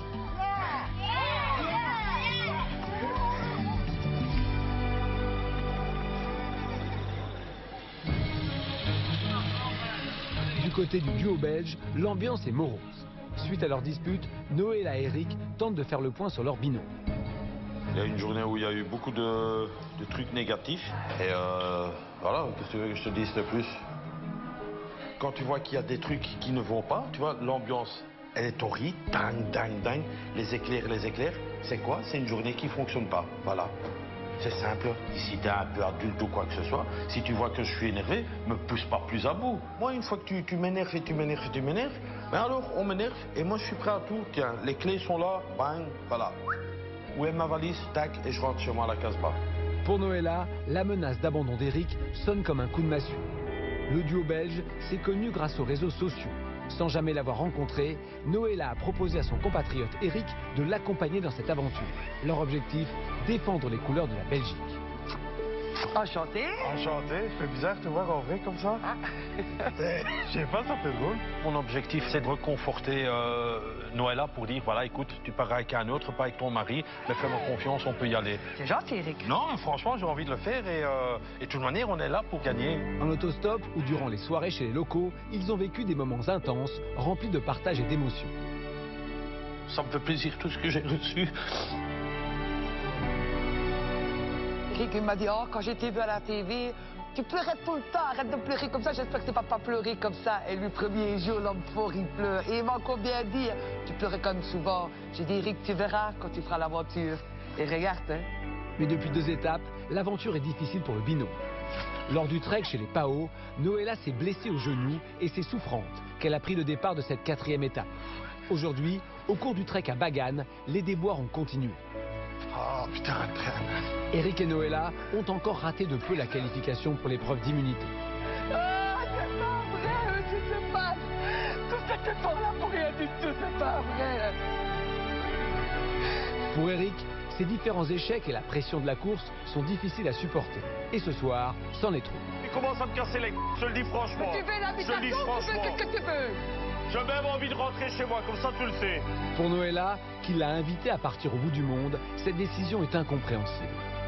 Du côté du duo belge, l'ambiance est morose. Suite à leur dispute, Noëlla et Eric tentent de faire le point sur leur binôme.
Il y a une journée où il y a eu beaucoup de trucs négatifs. Et voilà, qu'est-ce que tu veux que je te dise de plus? Quand tu vois qu'il y a des trucs qui ne vont pas, tu vois, l'ambiance, elle est horrible, dang, dang, dang, les éclairs, c'est quoi? C'est une journée qui ne fonctionne pas, voilà. C'est simple, si tu es un peu adulte ou quoi que ce soit, si tu vois que je suis énervé, me pousse pas plus à bout. Moi, une fois que tu m'énerves et tu m'énerves et tu m'énerves, mais alors on m'énerve et moi je suis prêt à tout. Tiens, les clés sont là, bang, voilà. Où est ma valise? Tac, et je rentre chez moi à la Casbah.
Pour Noëlla, la menace d'abandon d'Eric sonne comme un coup de massue. Le duo belge s'est connu grâce aux réseaux sociaux. Sans jamais l'avoir rencontré, Noëlla a proposé à son compatriote Eric de l'accompagner dans cette aventure. Leur objectif, défendre les couleurs de la Belgique.
Enchanté.
Enchanté, ça fait bizarre de te voir en vrai comme ça. Je sais pas, ça fait drôle.
Mon objectif, c'est de reconforter Noëlla pour dire, voilà, écoute, tu pars avec un autre, pas avec ton mari, mais fais-moi confiance, on peut y aller.
C'est gentil, Eric.
Non, franchement, j'ai envie de le faire et de toute manière, on est là pour gagner.
En autostop ou durant les soirées chez les locaux, ils ont vécu des moments intenses, remplis de partage et d'émotions.
Ça me fait plaisir tout ce que j'ai reçu.
Eric, il m'a dit, oh, quand j'ai été vu à la TV, tu pleurais tout le temps, arrête de pleurer comme ça, j'espère que tu vas pas pleurer comme ça. Et le premier jour, l'homme fort, il pleure. Et il m'a encore bien dit, tu pleurais comme souvent. J'ai dit, Eric, tu verras quand tu feras l'aventure. Et regarde, hein.
Mais depuis 2 étapes, l'aventure est difficile pour le binôme. Lors du trek chez les Pao, Noëlla s'est blessée au genou et c'est souffrante qu'elle a pris le départ de cette 4e étape. Aujourd'hui, au cours du trek à Bagan, les déboires ont continué.
Oh putain,
Eric et Noëlla ont encore raté de peu la qualification pour l'épreuve d'immunité.
Ah, c'est pas vrai, ce qui se passe. Tout cet effort-là pour rien du tout, c'est pas vrai.
Pour Eric, ces différents échecs et la pression de la course sont difficiles à supporter. Et ce soir, c'en est trop.
Il commence à me casser les je le dis franchement.
Tu fais l'invitation,
je le dis franchement.
qu'est-ce que tu veux?
J'ai même envie de rentrer chez moi, comme ça tu le sais.
Pour Noëlla, qui l'a invité à partir au bout du monde, cette décision est incompréhensible.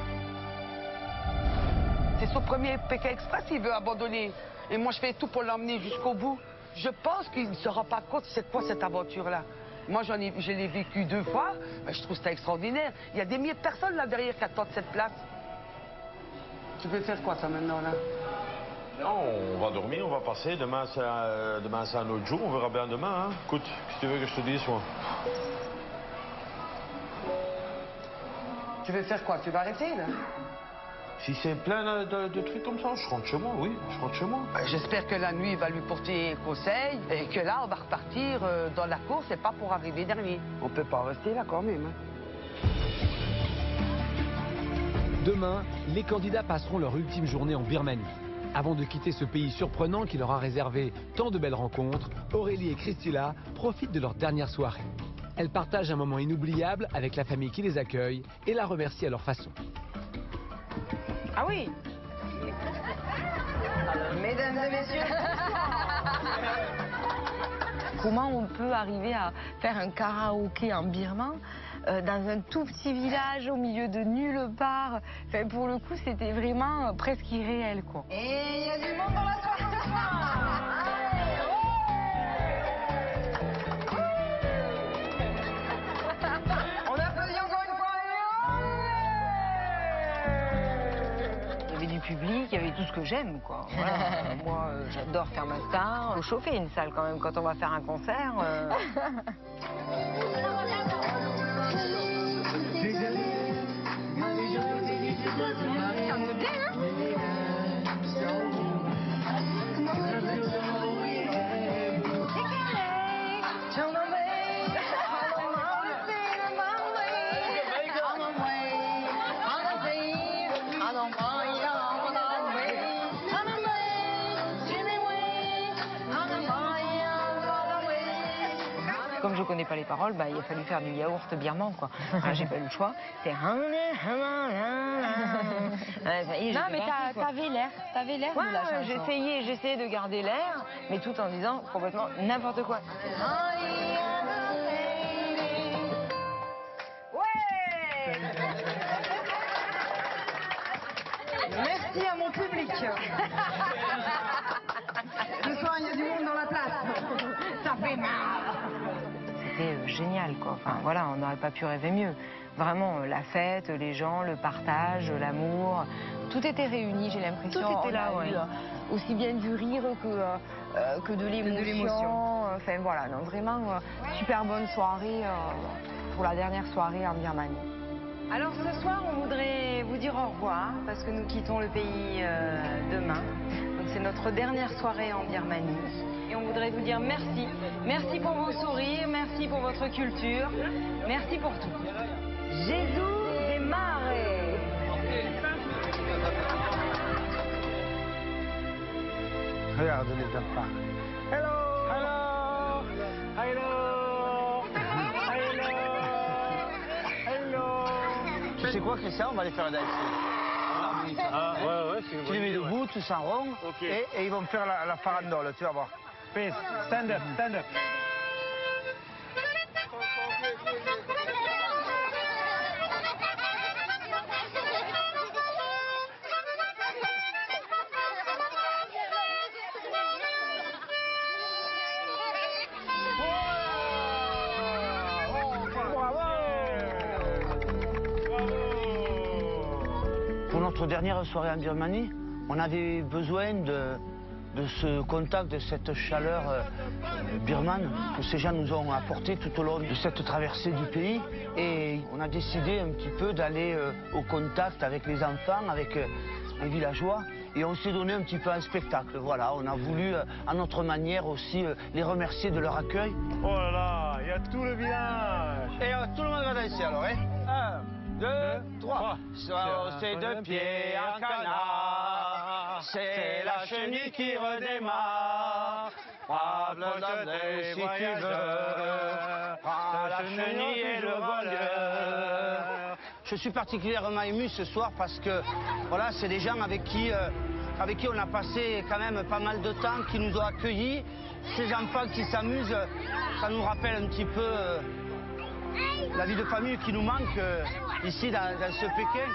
C'est son premier Pékin Express, il veut abandonner. Et moi, je fais tout pour l'emmener jusqu'au bout. Je pense qu'il ne se rend pas compte c'est quoi cette aventure-là. Moi, je l'ai vécu 2 fois. Je trouve ça extraordinaire. Il y a des milliers de personnes là derrière qui attendent cette place. Tu veux faire quoi, toi, maintenant, là?
Non, on va dormir, on va passer. Demain, c'est un autre jour. On verra bien demain. Hein. Écoute, qu'est-ce que tu veux que je te dise, moi?
Tu veux faire quoi? Tu vas arrêter, là?
Si c'est plein de trucs comme ça, je rentre chez moi, oui. Je rentre chez moi.
J'espère que la nuit va lui porter conseil et que là, on va repartir dans la course et pas pour arriver dernier. On peut pas rester là, quand même. Hein.
Demain, les candidats passeront leur ultime journée en Birmanie. Avant de quitter ce pays surprenant qui leur a réservé tant de belles rencontres, Aurélie et Christilla profitent de leur dernière soirée. Elles partagent un moment inoubliable avec la famille qui les accueille et la remercient à leur façon.
Ah oui. Mesdames et messieurs. Comment on peut arriver à faire un karaoké en birman dans un tout petit village au milieu de nulle part? Enfin, pour le coup, c'était vraiment presque irréel, quoi. Et il y a du monde dans la soirée ce soir. On applaudit encore une fois. Il y avait du public, il y avait tout ce que j'aime, quoi. Voilà. Moi, j'adore faire ma star. Il faut chauffer une salle quand même quand on va faire un concert. Comme je connais pas les paroles, bah, il a fallu faire du yaourt birman, quoi. J'ai pas eu le choix. C'est... Non, mais t'avais l'air de la chanson. J'essayais de garder l'air, mais tout en disant complètement n'importe quoi. Ouais. Merci à mon public. Ce soir, il y a du monde dans la place. Ça fait mal. C'était génial, quoi. Enfin, voilà, on n'aurait pas pu rêver mieux. Vraiment, la fête, les gens, le partage, l'amour, tout était réuni, j'ai l'impression. Tout était là, ouais. Aussi bien du rire que de l'émotion. Enfin, voilà, non, vraiment, super bonne soirée pour la dernière soirée en Birmanie. Alors, ce soir, on voudrait vous dire au revoir, parce que nous quittons le pays demain. Donc, c'est notre dernière soirée en Birmanie. Et on voudrait vous dire merci. Merci pour vos sourires, merci pour votre culture, merci pour tout. Jésus des Marais.
Regarde les enfants. Hello. Hello. Tu sais quoi, Christian, on va aller faire un danse.
Ah, ouais, c'est une
Tu les mets debout, tous en rond,
okay.
et ils vont faire la farandole, tu vas voir.
Peace, stand up, stand up.
Pour notre dernière soirée en Birmanie, on avait besoin de ce contact, de cette chaleur birmane que ces gens nous ont apporté tout au long de cette traversée du pays. Et on a décidé un petit peu d'aller au contact avec les enfants, avec les villageois. Et on s'est donné un petit peu un spectacle. Voilà, on a voulu à notre manière aussi les remercier de leur accueil.
Oh là là, il y a tout le village.
Et tout le monde va danser alors, hein? 1, 2, 3. C'est deux pieds en canard, c'est la chenille qui redémarre. Prends le si tu veux, prends la chenille et le voleur. Je suis particulièrement ému ce soir parce que voilà, c'est des gens avec qui on a passé quand même pas mal de temps, qui nous ont accueillis. Ces enfants qui s'amusent, ça nous rappelle un petit peu la vie de famille qui nous manque ici dans ce Pékin.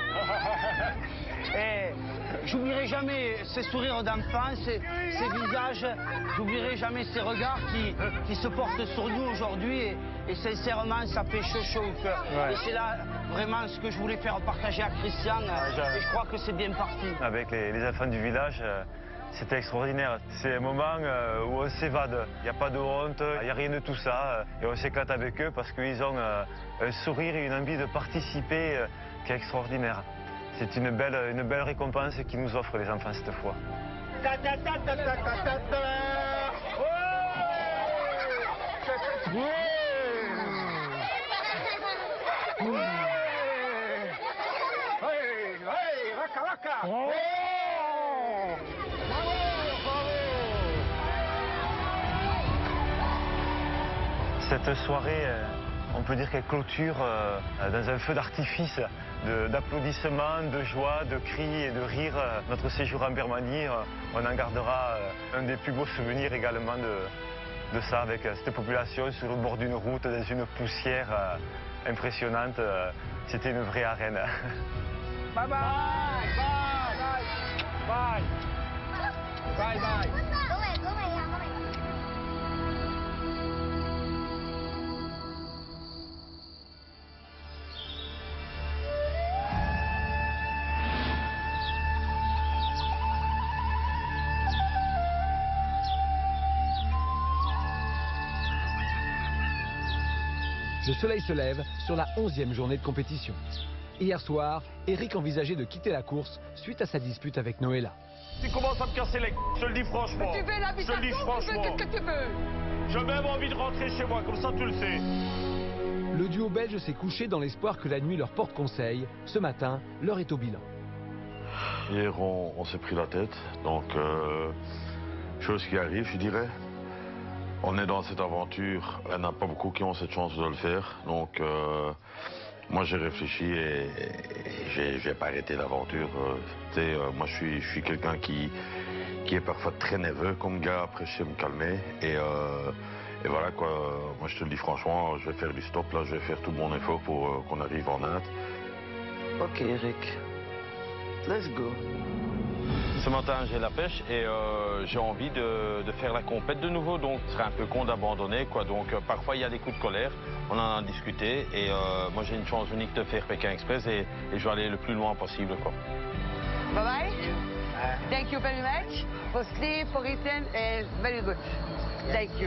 Et j'oublierai jamais ces sourires d'enfants, ces visages, j'oublierai jamais ces regards qui se portent sur nous aujourd'hui. Et sincèrement, ça fait chaud au cœur. Ouais. Et c'est là vraiment ce que je voulais faire partager à Christian. Et je crois que c'est bien parti.
Avec les enfants du village, c'était extraordinaire. C'est un moment où on s'évade. Il n'y a pas de honte, il n'y a rien de tout ça. Et on s'éclate avec eux parce qu'ils ont un sourire et une envie de participer qui est extraordinaire. C'est une belle récompense qu'ils nous offrent les enfants cette fois. Cette soirée, on peut dire qu'elle clôture dans un feu d'artifice, d'applaudissements, de joie, de cris et de rires. Notre séjour en Birmanie, on en gardera un des plus beaux souvenirs également de ça, avec cette population sur le bord d'une route, dans une poussière impressionnante. C'était une vraie arène.
Bye bye! Bye! Bye! Bye bye!
Le soleil se lève sur la 11e journée de compétition. Hier soir, Eric envisageait de quitter la course suite à sa dispute avec Noëlla.
Tu commences à me casser les je te le dis franchement.
Tu fais
Je te le dis franchement.
qu'est-ce que tu veux?
J'ai même envie de rentrer chez moi, comme ça tu le sais.
Le duo belge s'est couché dans l'espoir que la nuit leur porte conseil. Ce matin, l'heure est au bilan.
Hier, on s'est pris la tête, donc chose qui arrive, je dirais. On est dans cette aventure, il n'y en a pas beaucoup qui ont cette chance de le faire, donc moi j'ai réfléchi et j'ai pas arrêté l'aventure. Moi je suis quelqu'un qui est parfois très nerveux comme gars, après je sais me calmer et voilà quoi, moi je te le dis franchement, je vais faire du stop là, je vais faire tout mon effort pour qu'on arrive en Inde.
Ok Eric, let's go.
Ce matin, j'ai la pêche et j'ai envie de faire la compète de nouveau, donc ce serait un peu con d'abandonner, quoi. Donc parfois, il y a des coups de colère, on en a discuté et moi, j'ai une chance unique de faire Pékin Express et je vais aller le plus loin possible, quoi.
Bye bye. Thank you very much for sleep, for eating, and very good. Thank you.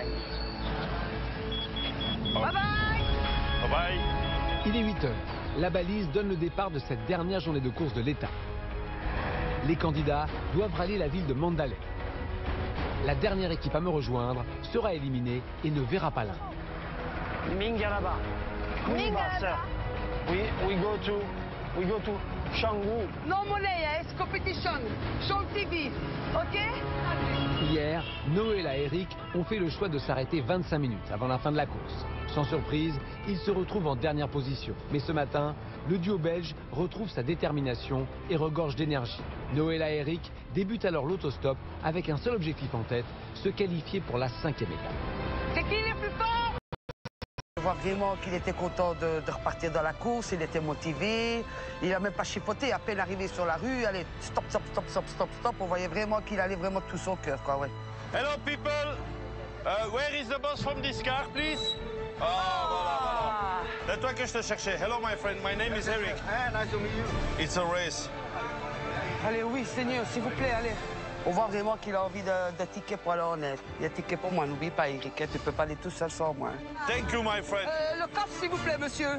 Bye bye.
Bye bye.
Il est 8h. La balise donne le départ de cette dernière journée de course de l'étape. Les candidats doivent rallier la ville de Mandalay. La dernière équipe à me rejoindre sera éliminée et ne verra pas l'un.
Mingalaba.
Mingalaba.
We go to Canggu.
No money, it's competition. Show TV, ok?
Hier, Noël et Eric ont fait le choix de s'arrêter 25 minutes avant la fin de la course. Sans surprise, ils se retrouvent en dernière position. Mais ce matin, le duo belge retrouve sa détermination et regorge d'énergie. Noël et Eric débutent alors l'autostop avec un seul objectif en tête, se qualifier pour la 5e étape.
C'est qui le plus fort? Je vois vraiment qu'il était content de repartir dans la course, il était motivé, il n'a même pas chipoté, à peine arrivé sur la rue, allez, stop, stop, stop, stop, stop, stop, on voyait vraiment qu'il allait vraiment tout son cœur, quoi, ouais.
Hello people, where is the boss from this car, please? Voilà. C'est toi que je te cherchais. Hello my friend, my name is Eric.
Nice to meet you.
It's a race.
Allez, oui, Seigneur, s'il vous plaît, allez. On voit vraiment qu'il a envie de ticket pour aller en aide. Il y a ticket pour moi, n'oublie pas, Eric, tu peux pas aller tout seul sans moi.
Thank you, my friend.
Le coffre, s'il vous plaît, monsieur.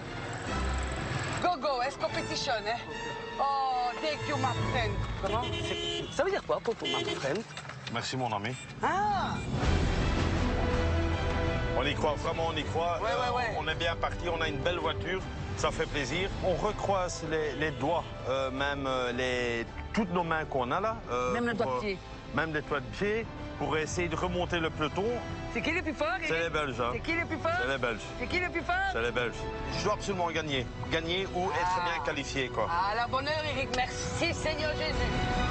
Go, go, it's competition, hein. Oh, thank you, my friend. Comment? Ça veut dire quoi, pour my friend?
Merci, mon ami.
Ah!
On y croit, vraiment, on y croit.
Ouais.
On est bien parti, on a une belle voiture, ça fait plaisir. On recroise les doigts, même toutes nos mains qu'on a là.
Même les doigts de pied.
Même les doigts de pied, pour essayer de remonter le peloton.
C'est qui le plus fort, Eric?
C'est les Belges, hein.
C'est qui le plus fort?
C'est les Belges.
C'est qui le plus fort?
C'est les Belges. Je dois absolument gagner. Gagner ou être bien qualifié, quoi.
Ah, la bonne heure, Eric. Merci, Seigneur Jésus.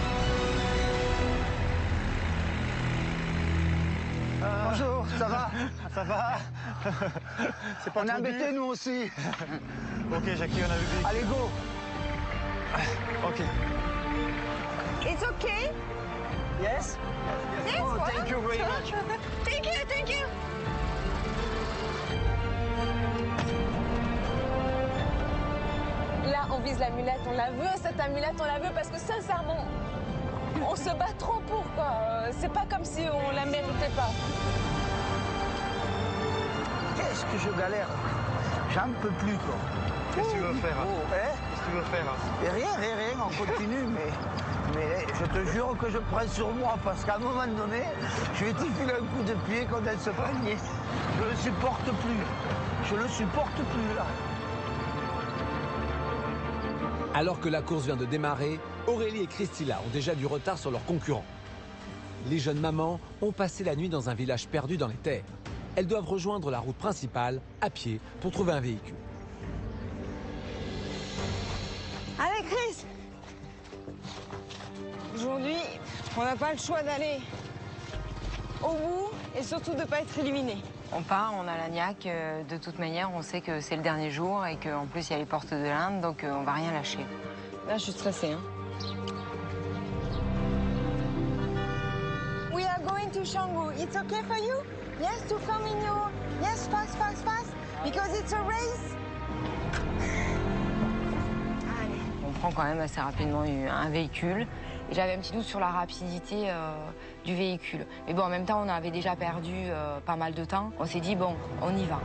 Bonjour, ça va?
Ça va? C'est pas
On est
trop
embêtés,
dur.
nous aussi.
Ok, Jackie, on a vu.
Allez, go.
Ok.
It's okay.
Yes?
Yes,
Oh, thank you very much.
Thank you, thank you. Là, on vise l'amulette, on la veut, cette amulette, on la veut parce que sincèrement, on se bat trop pour, quoi. C'est pas comme si on la méritait pas.
Qu'est-ce que je galère? J'en peux plus, quoi.
Qu'est-ce que tu veux faire?
Hein?
Qu'est-ce que tu veux faire?
Et rien, on continue, mais je te jure que je prends sur moi, parce qu'à un moment donné, je vais te filer un coup de pied quand elle se panier. Je le supporte plus. Je le supporte plus, là.
Alors que la course vient de démarrer, Aurélie et Christilla ont déjà du retard sur leurs concurrents. Les jeunes mamans ont passé la nuit dans un village perdu dans les terres. Elles doivent rejoindre la route principale à pied pour trouver un véhicule.
Allez, Chris. Aujourd'hui, on n'a pas le choix d'aller au bout et surtout de ne pas être éliminé.
On part, on a la niaque, de toute manière, on sait que c'est le dernier jour et qu'en plus il y a les portes de l'Inde, donc on va rien lâcher.
Là, je suis stressée. Hein. We are going to Canggu. It's okay for you? Yes, to come in your... Yes, fast, fast, fast. Because it's a race. Allez.
On prend quand même assez rapidement un véhicule. Et j'avais un petit doute sur la rapidité du véhicule. Mais bon, en même temps, on avait déjà perdu pas mal de temps. On s'est dit, bon, on y va.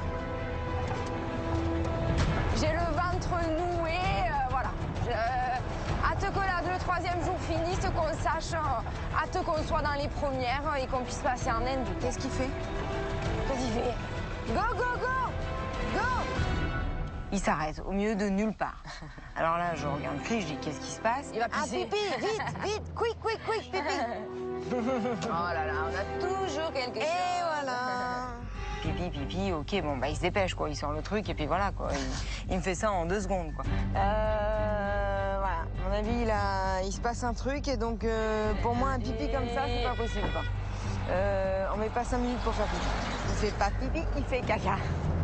J'ai le ventre noué, voilà. Hâte que le troisième jour finisse, qu'on sache, hâte qu'on soit dans les premières et qu'on puisse passer en Inde. Qu'est-ce qu'il fait? Qu'est-ce qu'il fait? Go, go, go! Go!
Il s'arrête au milieu de nulle part. Alors là, je regarde Chris, je dis, qu'est-ce qui se passe?
Il va pisser. Ah, pipi, vite, quick, pipi. Oh là là, on a toujours quelque chose. Et voilà.
Pipi, ok, bon, bah il se dépêche, quoi. Il sort le truc et puis voilà, quoi. Il me fait ça en 2 secondes, quoi.
Voilà, à mon avis, il se passe un truc et donc pour moi, un pipi comme ça, c'est pas possible, quoi. On met pas 5 minutes pour faire pipi. Il fait pas pipi, il fait caca.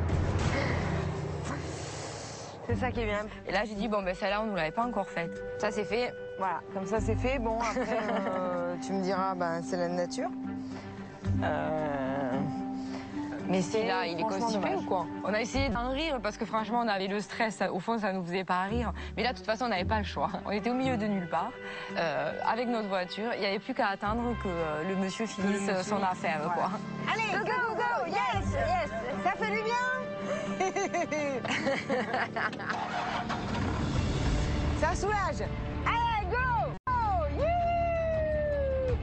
C'est ça qui est bien.
Et là, j'ai dit, bon, ben celle-là, on nous l'avait pas encore faite. Ça, c'est fait.
Voilà, comme ça, c'est fait. Bon, après, tu me diras, ben, c'est la nature.
Mais c'est là, il est constipé
dommage.
ou quoi? On a essayé d'en rire parce que franchement, on avait le stress. Au fond, ça nous faisait pas rire. Mais là, de toute façon, on n'avait pas le choix. On était au milieu de nulle part, avec notre voiture. Il n'y avait plus qu'à attendre que le monsieur finisse son affaire,
voilà.
quoi.
Allez, go, go, go! Yes, yes! Ça fait du bien! Ça soulage! Allez, go! Oh, youhou!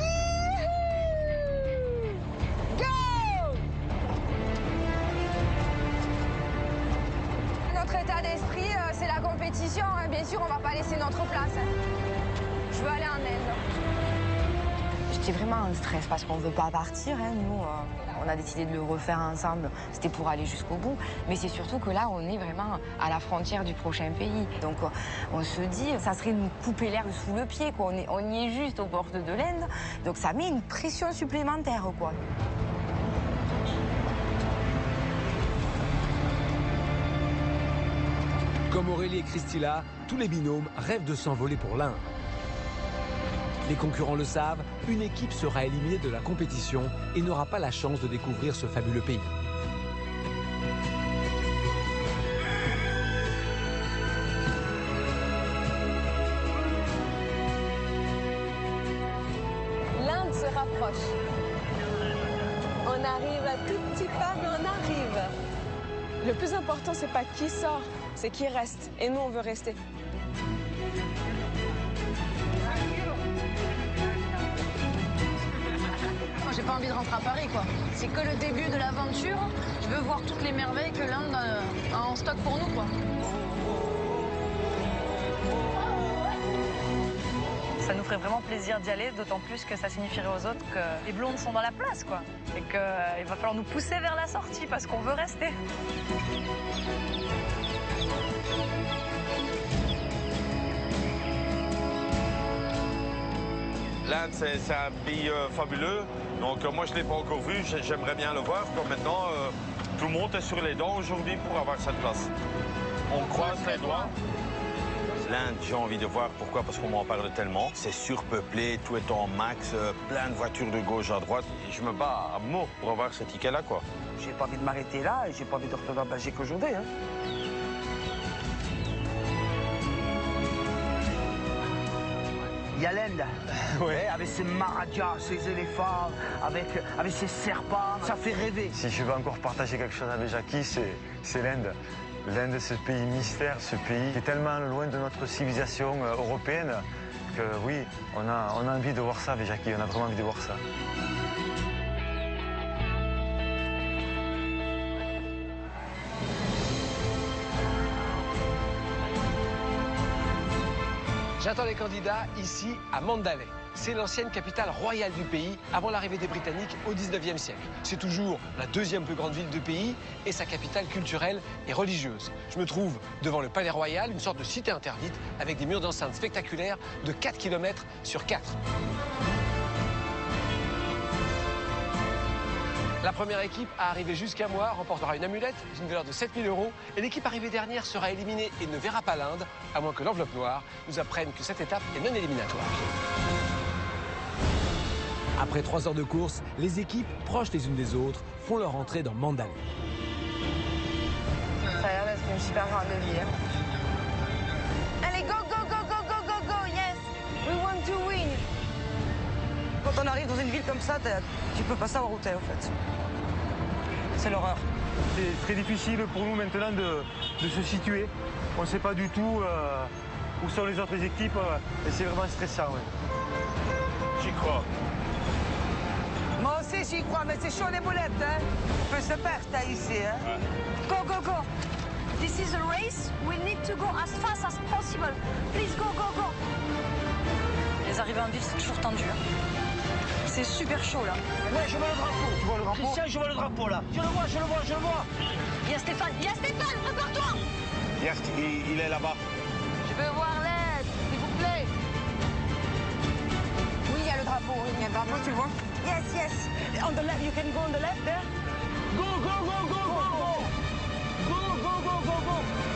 Youhou! Go! Notre état d'esprit, c'est la compétition. Bien sûr, on va pas laisser notre place. Je veux aller en Inde. Je
C'est vraiment un stress parce qu'on ne veut pas partir. Hein. Nous, on a décidé de le refaire ensemble. C'était pour aller jusqu'au bout. Mais c'est surtout que là, on est vraiment à la frontière du prochain pays. Donc, on se dit, ça serait nous couper l'air sous le pied, quoi. On y est juste aux portes de l'Inde. Donc, ça met une pression supplémentaire, quoi.
Comme Aurélie et Christilla, tous les binômes rêvent de s'envoler pour l'Inde. Les concurrents le savent, une équipe sera éliminée de la compétition et n'aura pas la chance de découvrir ce fabuleux pays.
L'Inde se rapproche. On arrive à tout petit pas, mais on arrive. Le plus important, c'est pas qui sort, c'est qui reste. Et nous, on veut rester.
Moi, j'ai pas envie de rentrer à Paris, quoi. C'est que le début de l'aventure. Je veux voir toutes les merveilles que l'Inde a en stock pour nous, quoi. Ça nous ferait vraiment plaisir d'y aller, d'autant plus que ça signifierait aux autres que les blondes sont dans la place, quoi. Et qu'il va falloir nous pousser vers la sortie parce qu'on veut rester.
L'Inde, c'est un pays fabuleux. Donc moi, je ne l'ai pas encore vu. J'aimerais bien le voir. Comme maintenant, tout le monde est sur les dents aujourd'hui pour avoir cette place. On croise les doigts. L'Inde, j'ai envie de voir. Pourquoi? Parce qu'on m'en parle tellement. C'est surpeuplé, tout est en max, plein de voitures de gauche à droite. Et je me bats à mort pour avoir ce ticket-là, quoi.
J'ai pas envie de m'arrêter là et j'ai pas envie de retourner en Belgique aujourd'hui. Hein. Il y a l'Inde, ouais, avec ses marajas, ses éléphants, avec ses serpents, ça fait rêver.
Si je veux encore partager quelque chose avec Jackie, c'est l'Inde. L'Inde, c'est ce pays mystère, ce pays qui est tellement loin de notre civilisation européenne que oui, on a envie de voir ça avec Jackie, on a vraiment envie de voir ça.
J'attends les candidats ici à Mandalay. C'est l'ancienne capitale royale du pays avant l'arrivée des Britanniques au 19e siècle. C'est toujours la deuxième plus grande ville du pays et sa capitale culturelle et religieuse. Je me trouve devant le Palais Royal, une sorte de cité interdite avec des murs d'enceinte spectaculaires de 4 km sur 4. La première équipe à arriver jusqu'à moi remportera une amulette d'une valeur de 7 000 € et l'équipe arrivée dernière sera éliminée et ne verra pas l'Inde, à moins que l'enveloppe noire nous apprenne que cette étape est non éliminatoire.
Après 3 heures de course, les équipes, proches les unes des autres, font leur entrée dans Mandalay.
Ça a l'air d'être une super grande ville. Allez, go, go, go, go, go, go, go, yes! We want to win!
Quand on arrive dans une ville comme ça, tu peux pas savoir où t'es en fait. C'est l'horreur.
C'est très difficile pour nous maintenant de se situer. On ne sait pas du tout où sont les autres équipes et c'est vraiment stressant. Ouais.
J'y crois.
Moi aussi j'y crois, mais c'est chaud les boulettes, hein. On peut se perdre ici, hein.
Ouais. Go, go, go. This is a race. We need to go as fast as possible. Please go, go, go. Les arrivées en ville, c'est toujours tendu. C'est super chaud là.
Ouais, je vois le drapeau. Tu vois le drapeau? Christian, je vois le drapeau là. Je le vois, je le vois, je le vois.
Il y a Stéphane, prépare-toi.
Il est là-bas.
Je veux voir l'aide, s'il vous plaît. Oui, il y a le drapeau. Il y a un drapeau, tu le vois? Yes, yes.
On the left, you can go on the left there. Go, go, go, go, go, go. Go, go, go, go, go.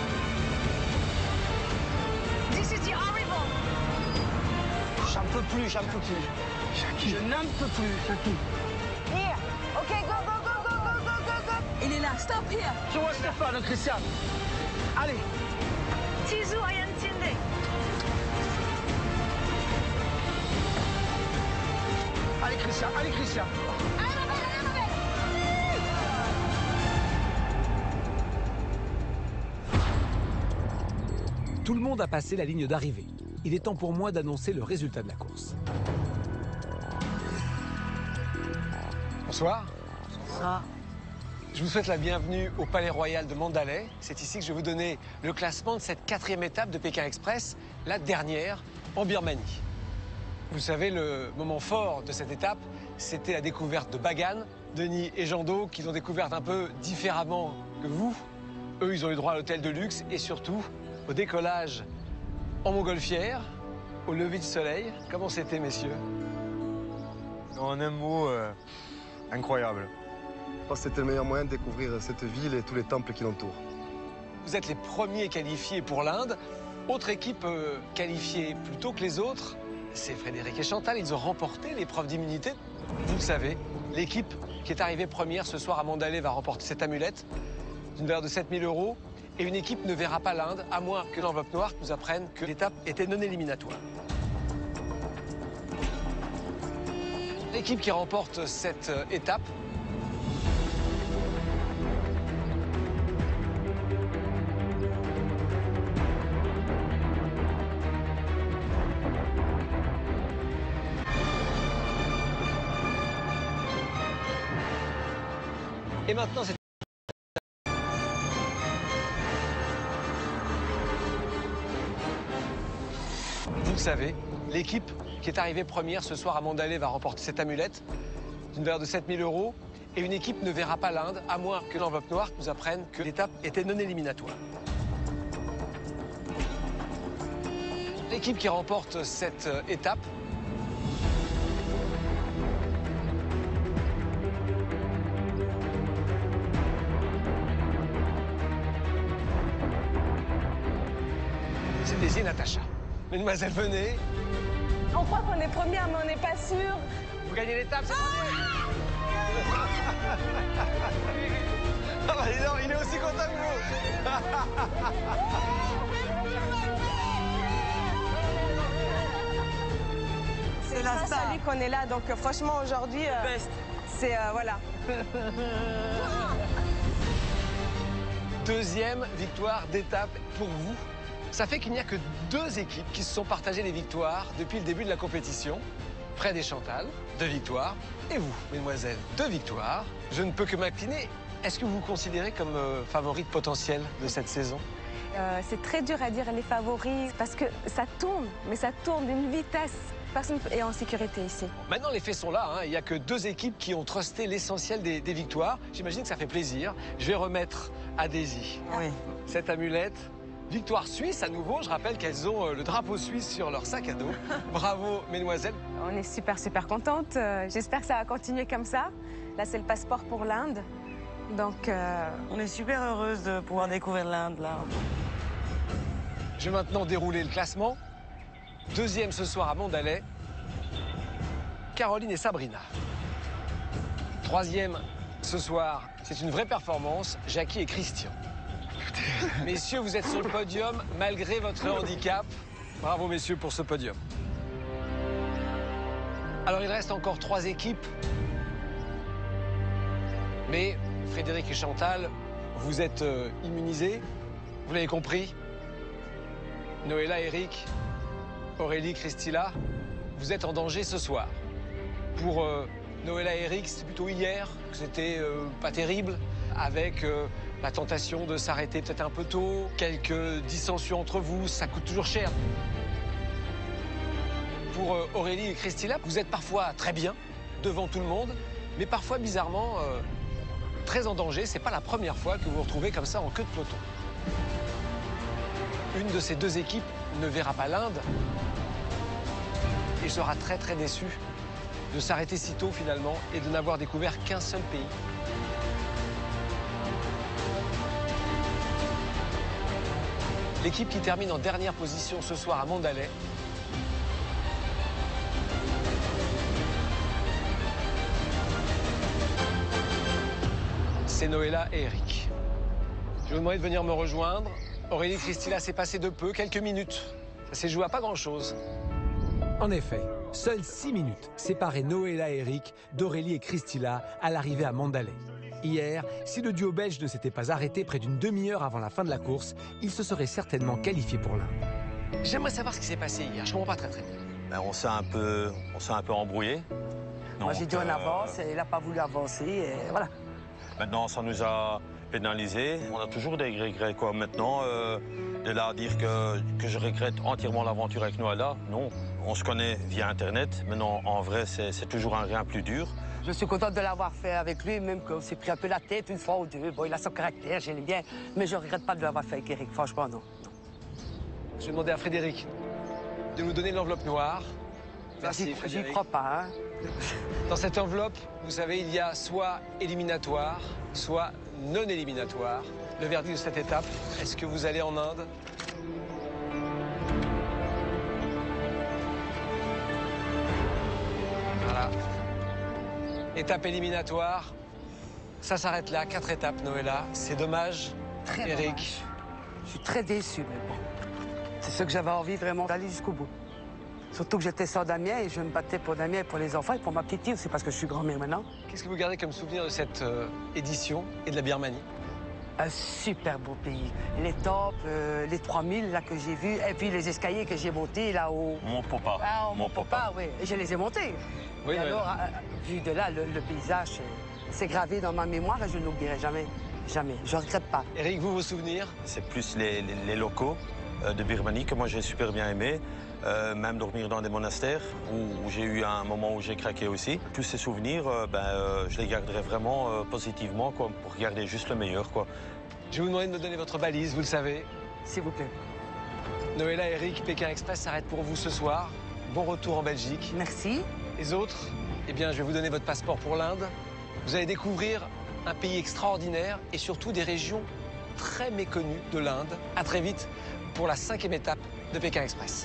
This is the arrival.
J'en peux plus, j'en peux plus. Jackie. Je n'en peux plus, Jackie.
Here. OK, go, go, go, go, go, go, go, go.
Il est là, stop here.
Je vois Stéphane, Christian. Allez.
Tizu Ayantinde.
Allez, Christian, allez, Christian.
Tout le monde a passé la ligne d'arrivée. Il est temps pour moi d'annoncer le résultat de la course.
Bonsoir.
Bonsoir.
Je vous souhaite la bienvenue au Palais Royal de Mandalay. C'est ici que je vais vous donner le classement de cette 4e étape de Pékin Express, la dernière en Birmanie. Vous savez, le moment fort de cette étape, c'était la découverte de Bagan, Denis et Jando, qui l'ont découverte un peu différemment que vous. Eux, ils ont eu droit à l'hôtel de luxe et surtout au décollage en montgolfière, au lever du soleil. Comment c'était, messieurs?
En un mot, incroyable.
Je pense que c'était le meilleur moyen de découvrir cette ville et tous les temples qui l'entourent.
Vous êtes les premiers qualifiés pour l'Inde. Autre équipe qualifiée plus tôt que les autres, c'est Frédéric et Chantal. Ils ont remporté l'épreuve d'immunité. Vous le savez, l'équipe qui est arrivée première ce soir à Mandalay va remporter cette amulette d'une valeur de 7 000 €. Et une équipe ne verra pas l'Inde, à moins que l'enveloppe noire nous apprenne que l'étape était non éliminatoire. L'équipe qui remporte cette étape et maintenant, c'est... Vous le savez, l'équipe qui est arrivée première ce soir à Mandalay va remporter cette amulette d'une valeur de 7 000 €. Et une équipe ne verra pas l'Inde, à moins que l'enveloppe noire nous apprenne que l'étape était non éliminatoire. L'équipe qui remporte cette étape c'est Daisy et Natacha. Mesdemoiselles, venez.
On croit qu'on est première, mais on n'est pas sûr.
Vous gagnez l'étape, c'est Ah bah dis donc, il est aussi content que vous.
C'est grâce à lui qu'on est là, donc franchement aujourd'hui, c'est voilà.
Deuxième victoire d'étape pour vous. Ça fait qu'il n'y a que 2 équipes qui se sont partagées les victoires depuis le début de la compétition. Fred et Chantal, 2 victoires. Et vous, mesdemoiselles, 2 victoires. Je ne peux que m'incliner. Est-ce que vous vous considérez comme favorite potentielle de cette saison?
C'est très dur à dire les favoris parce que ça tourne, mais ça tourne d'une vitesse. Personne n'est en sécurité ici.
Maintenant, les faits sont là. Hein. Il n'y a que 2 équipes qui ont trusté l'essentiel des victoires. J'imagine que ça fait plaisir. Je vais remettre à Daisy cette amulette. Victoire suisse à nouveau. Je rappelle qu'elles ont le drapeau suisse sur leur sac à dos. Bravo, mesdemoiselles.
On est super contentes. J'espère que ça va continuer comme ça. Là, c'est le passeport pour l'Inde. Donc,
on est super heureuse de pouvoir découvrir l'Inde, là.
Je vais maintenant dérouler le classement. Deuxième ce soir à Mandalay, Caroline et Sabrina. Troisième ce soir, c'est une vraie performance, Jackie et Christian. Messieurs, vous êtes sur le podium malgré votre handicap. Bravo, messieurs, pour ce podium. Alors, il reste encore 3 équipes. Mais Frédéric et Chantal, vous êtes immunisés. Vous l'avez compris. Noëlla, Eric, Aurélie, Christila, vous êtes en danger ce soir. Pour Noëlla et Eric, c'est plutôt hier que c'était pas terrible, avec la tentation de s'arrêter peut-être un peu tôt, quelques dissensions entre vous, ça coûte toujours cher. Pour Aurélie et Christila, vous êtes parfois très bien, devant tout le monde, mais parfois bizarrement très en danger. C'est pas la première fois que vous vous retrouvez comme ça en queue de peloton. Une de ces 2 équipes ne verra pas l'Inde et sera très déçue de s'arrêter si tôt finalement et de n'avoir découvert qu'un seul pays. L'équipe qui termine en dernière position ce soir à Mandalay c'est Noëlla et Eric. Je vais vous demander de venir me rejoindre. Aurélie Christila s'est passé de peu, quelques minutes. Ça s'est joué à pas grand-chose.
En effet, seules 6 minutes séparaient Noëlla et Eric d'Aurélie et Christila à l'arrivée à Mandalay. Hier, si le duo belge ne s'était pas arrêté près d'une demi-heure avant la fin de la course, il se serait certainement qualifié pour l'Inde.
J'aimerais savoir ce qui s'est passé hier. Je comprends pas très bien.
Ben, on s'est un peu embrouillé.
Moi, j'ai dit on avance, et il n'a pas voulu avancer, et voilà.
Maintenant, ça nous a pénalisé. On a toujours des regrets, quoi. Maintenant, de là à dire que je regrette entièrement l'aventure avec Noëlla, non.
On se connaît via Internet. Maintenant, en vrai, c'est toujours un rien plus dur.
Je suis contente de l'avoir fait avec lui, même qu'on s'est pris un peu la tête une fois ou deux. Bon, il a son caractère, je l'aime bien, mais je ne regrette pas de l'avoir fait avec Eric. Franchement, non.
Je vais demander à Frédéric de nous donner l'enveloppe noire. Merci,
J'y
Frédéric.
crois pas, hein.
Dans cette enveloppe, vous savez, il y a soit éliminatoire, soit non éliminatoire. Le verdict de cette étape, est-ce que vous allez en Inde? Voilà. Étape éliminatoire. Ça s'arrête là, 4 étapes, Noëlla. C'est dommage,
Très
Eric.
dommage. Je suis très déçue, mais bon. C'est ce que j'avais envie vraiment d'aller jusqu'au bout. Surtout que j'étais sans Damien et je me battais pour Damien et pour les enfants et pour ma petite fille aussi parce que je suis grand-mère maintenant.
Qu'est-ce que vous gardez comme souvenir de cette édition et de la Birmanie?
Un super beau pays. Les tops, les 3000 là que j'ai vus et puis les escaliers que j'ai montés là-haut.
Mon papa.
Ah, mon papa, oui. Et je les ai montés.
Oui,
et
oui.
alors, vu de là, le paysage, c'est gravé dans ma mémoire et je ne l'oublierai jamais. Jamais. Je ne regrette pas.
Eric, vous, vos souvenirs?
C'est plus les locaux de Birmanie que moi j'ai super bien aimé. Même dormir dans des monastères où j'ai eu un moment où j'ai craqué aussi. Tous ces souvenirs, je les garderai vraiment positivement quoi, pour garder juste le meilleur. Quoi.
Je vais vous demander de me donner votre balise, vous le savez.
S'il vous plaît.
Noëlla, Eric, Pékin Express s'arrête pour vous ce soir. Bon retour en Belgique.
Merci.
Les autres, eh bien, je vais vous donner votre passeport pour l'Inde. Vous allez découvrir un pays extraordinaire et surtout des régions très méconnues de l'Inde. À très vite pour la 5e étape de Pékin Express.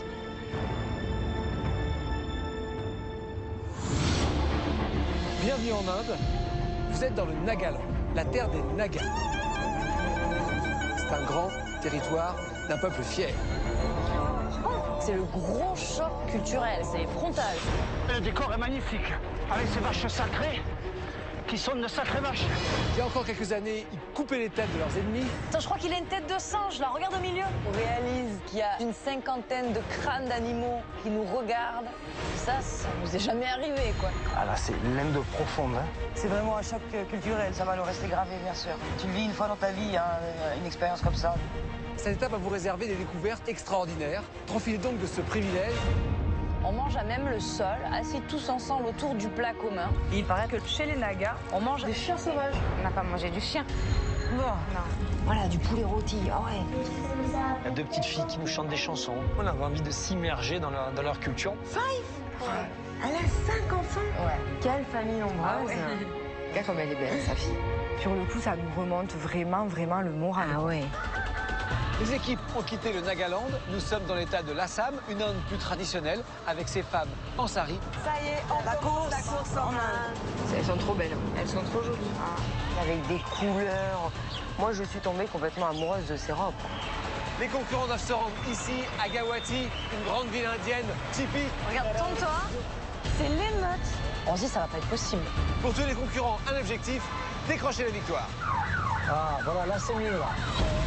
Bienvenue en Inde. Vous êtes dans le Nagaland, la terre des Nagas. C'est un grand territoire d'un peuple fier.
C'est le gros choc culturel, c'est frontal.
Le décor est magnifique, avec ces vaches sacrées qui sont de sacrées vaches.
Il y a encore quelques années, ils coupaient les têtes de leurs ennemis.
Attends, je crois qu'il a une tête de singe, là, regarde au milieu. On réalise qu'il y a une 50aine de crânes d'animaux qui nous regardent. Ça nous est jamais arrivé, quoi.
Ah là, c'est l'Inde profonde, hein.
C'est vraiment un choc culturel, ça va nous rester gravé, bien sûr. Tu le vis une fois dans ta vie, hein, une expérience comme ça.
Cette étape va vous réserver des découvertes extraordinaires. Profitez donc de ce privilège.
On mange à même le sol, assis tous ensemble autour du plat commun. Il paraît que chez les Nagas, on mange des chiens sauvages.
On n'a pas mangé du chien.
Non.
Voilà, du poulet rôti. Ah ouais.
Il y a 2 petites filles qui nous chantent des chansons. On avait envie de s'immerger dans leur culture.
Elle a 5 enfants. Ouais. Quelle famille nombreuse. Regarde comme elle est belle, sa fille. Sur le coup, ça nous remonte vraiment le moral. Ah ouais.
Les équipes ont quitté le Nagaland. Nous sommes dans l'état de l'Assam, une Inde plus traditionnelle, avec ses femmes en sari.
Ça y est, on commence la course en Inde.
Elles sont trop belles. Elles sont trop jolies. Avec des couleurs. Moi, je suis tombée complètement amoureuse de ces robes.
Les concurrents doivent se rendre ici, à Guwahati, une grande ville indienne typique.
Regarde, tourne-toi, c'est l'émeute.
On se dit, ça va pas être possible.
Pour tous les concurrents, un objectif, décrocher la victoire.
Ah, voilà, là c'est mieux, là.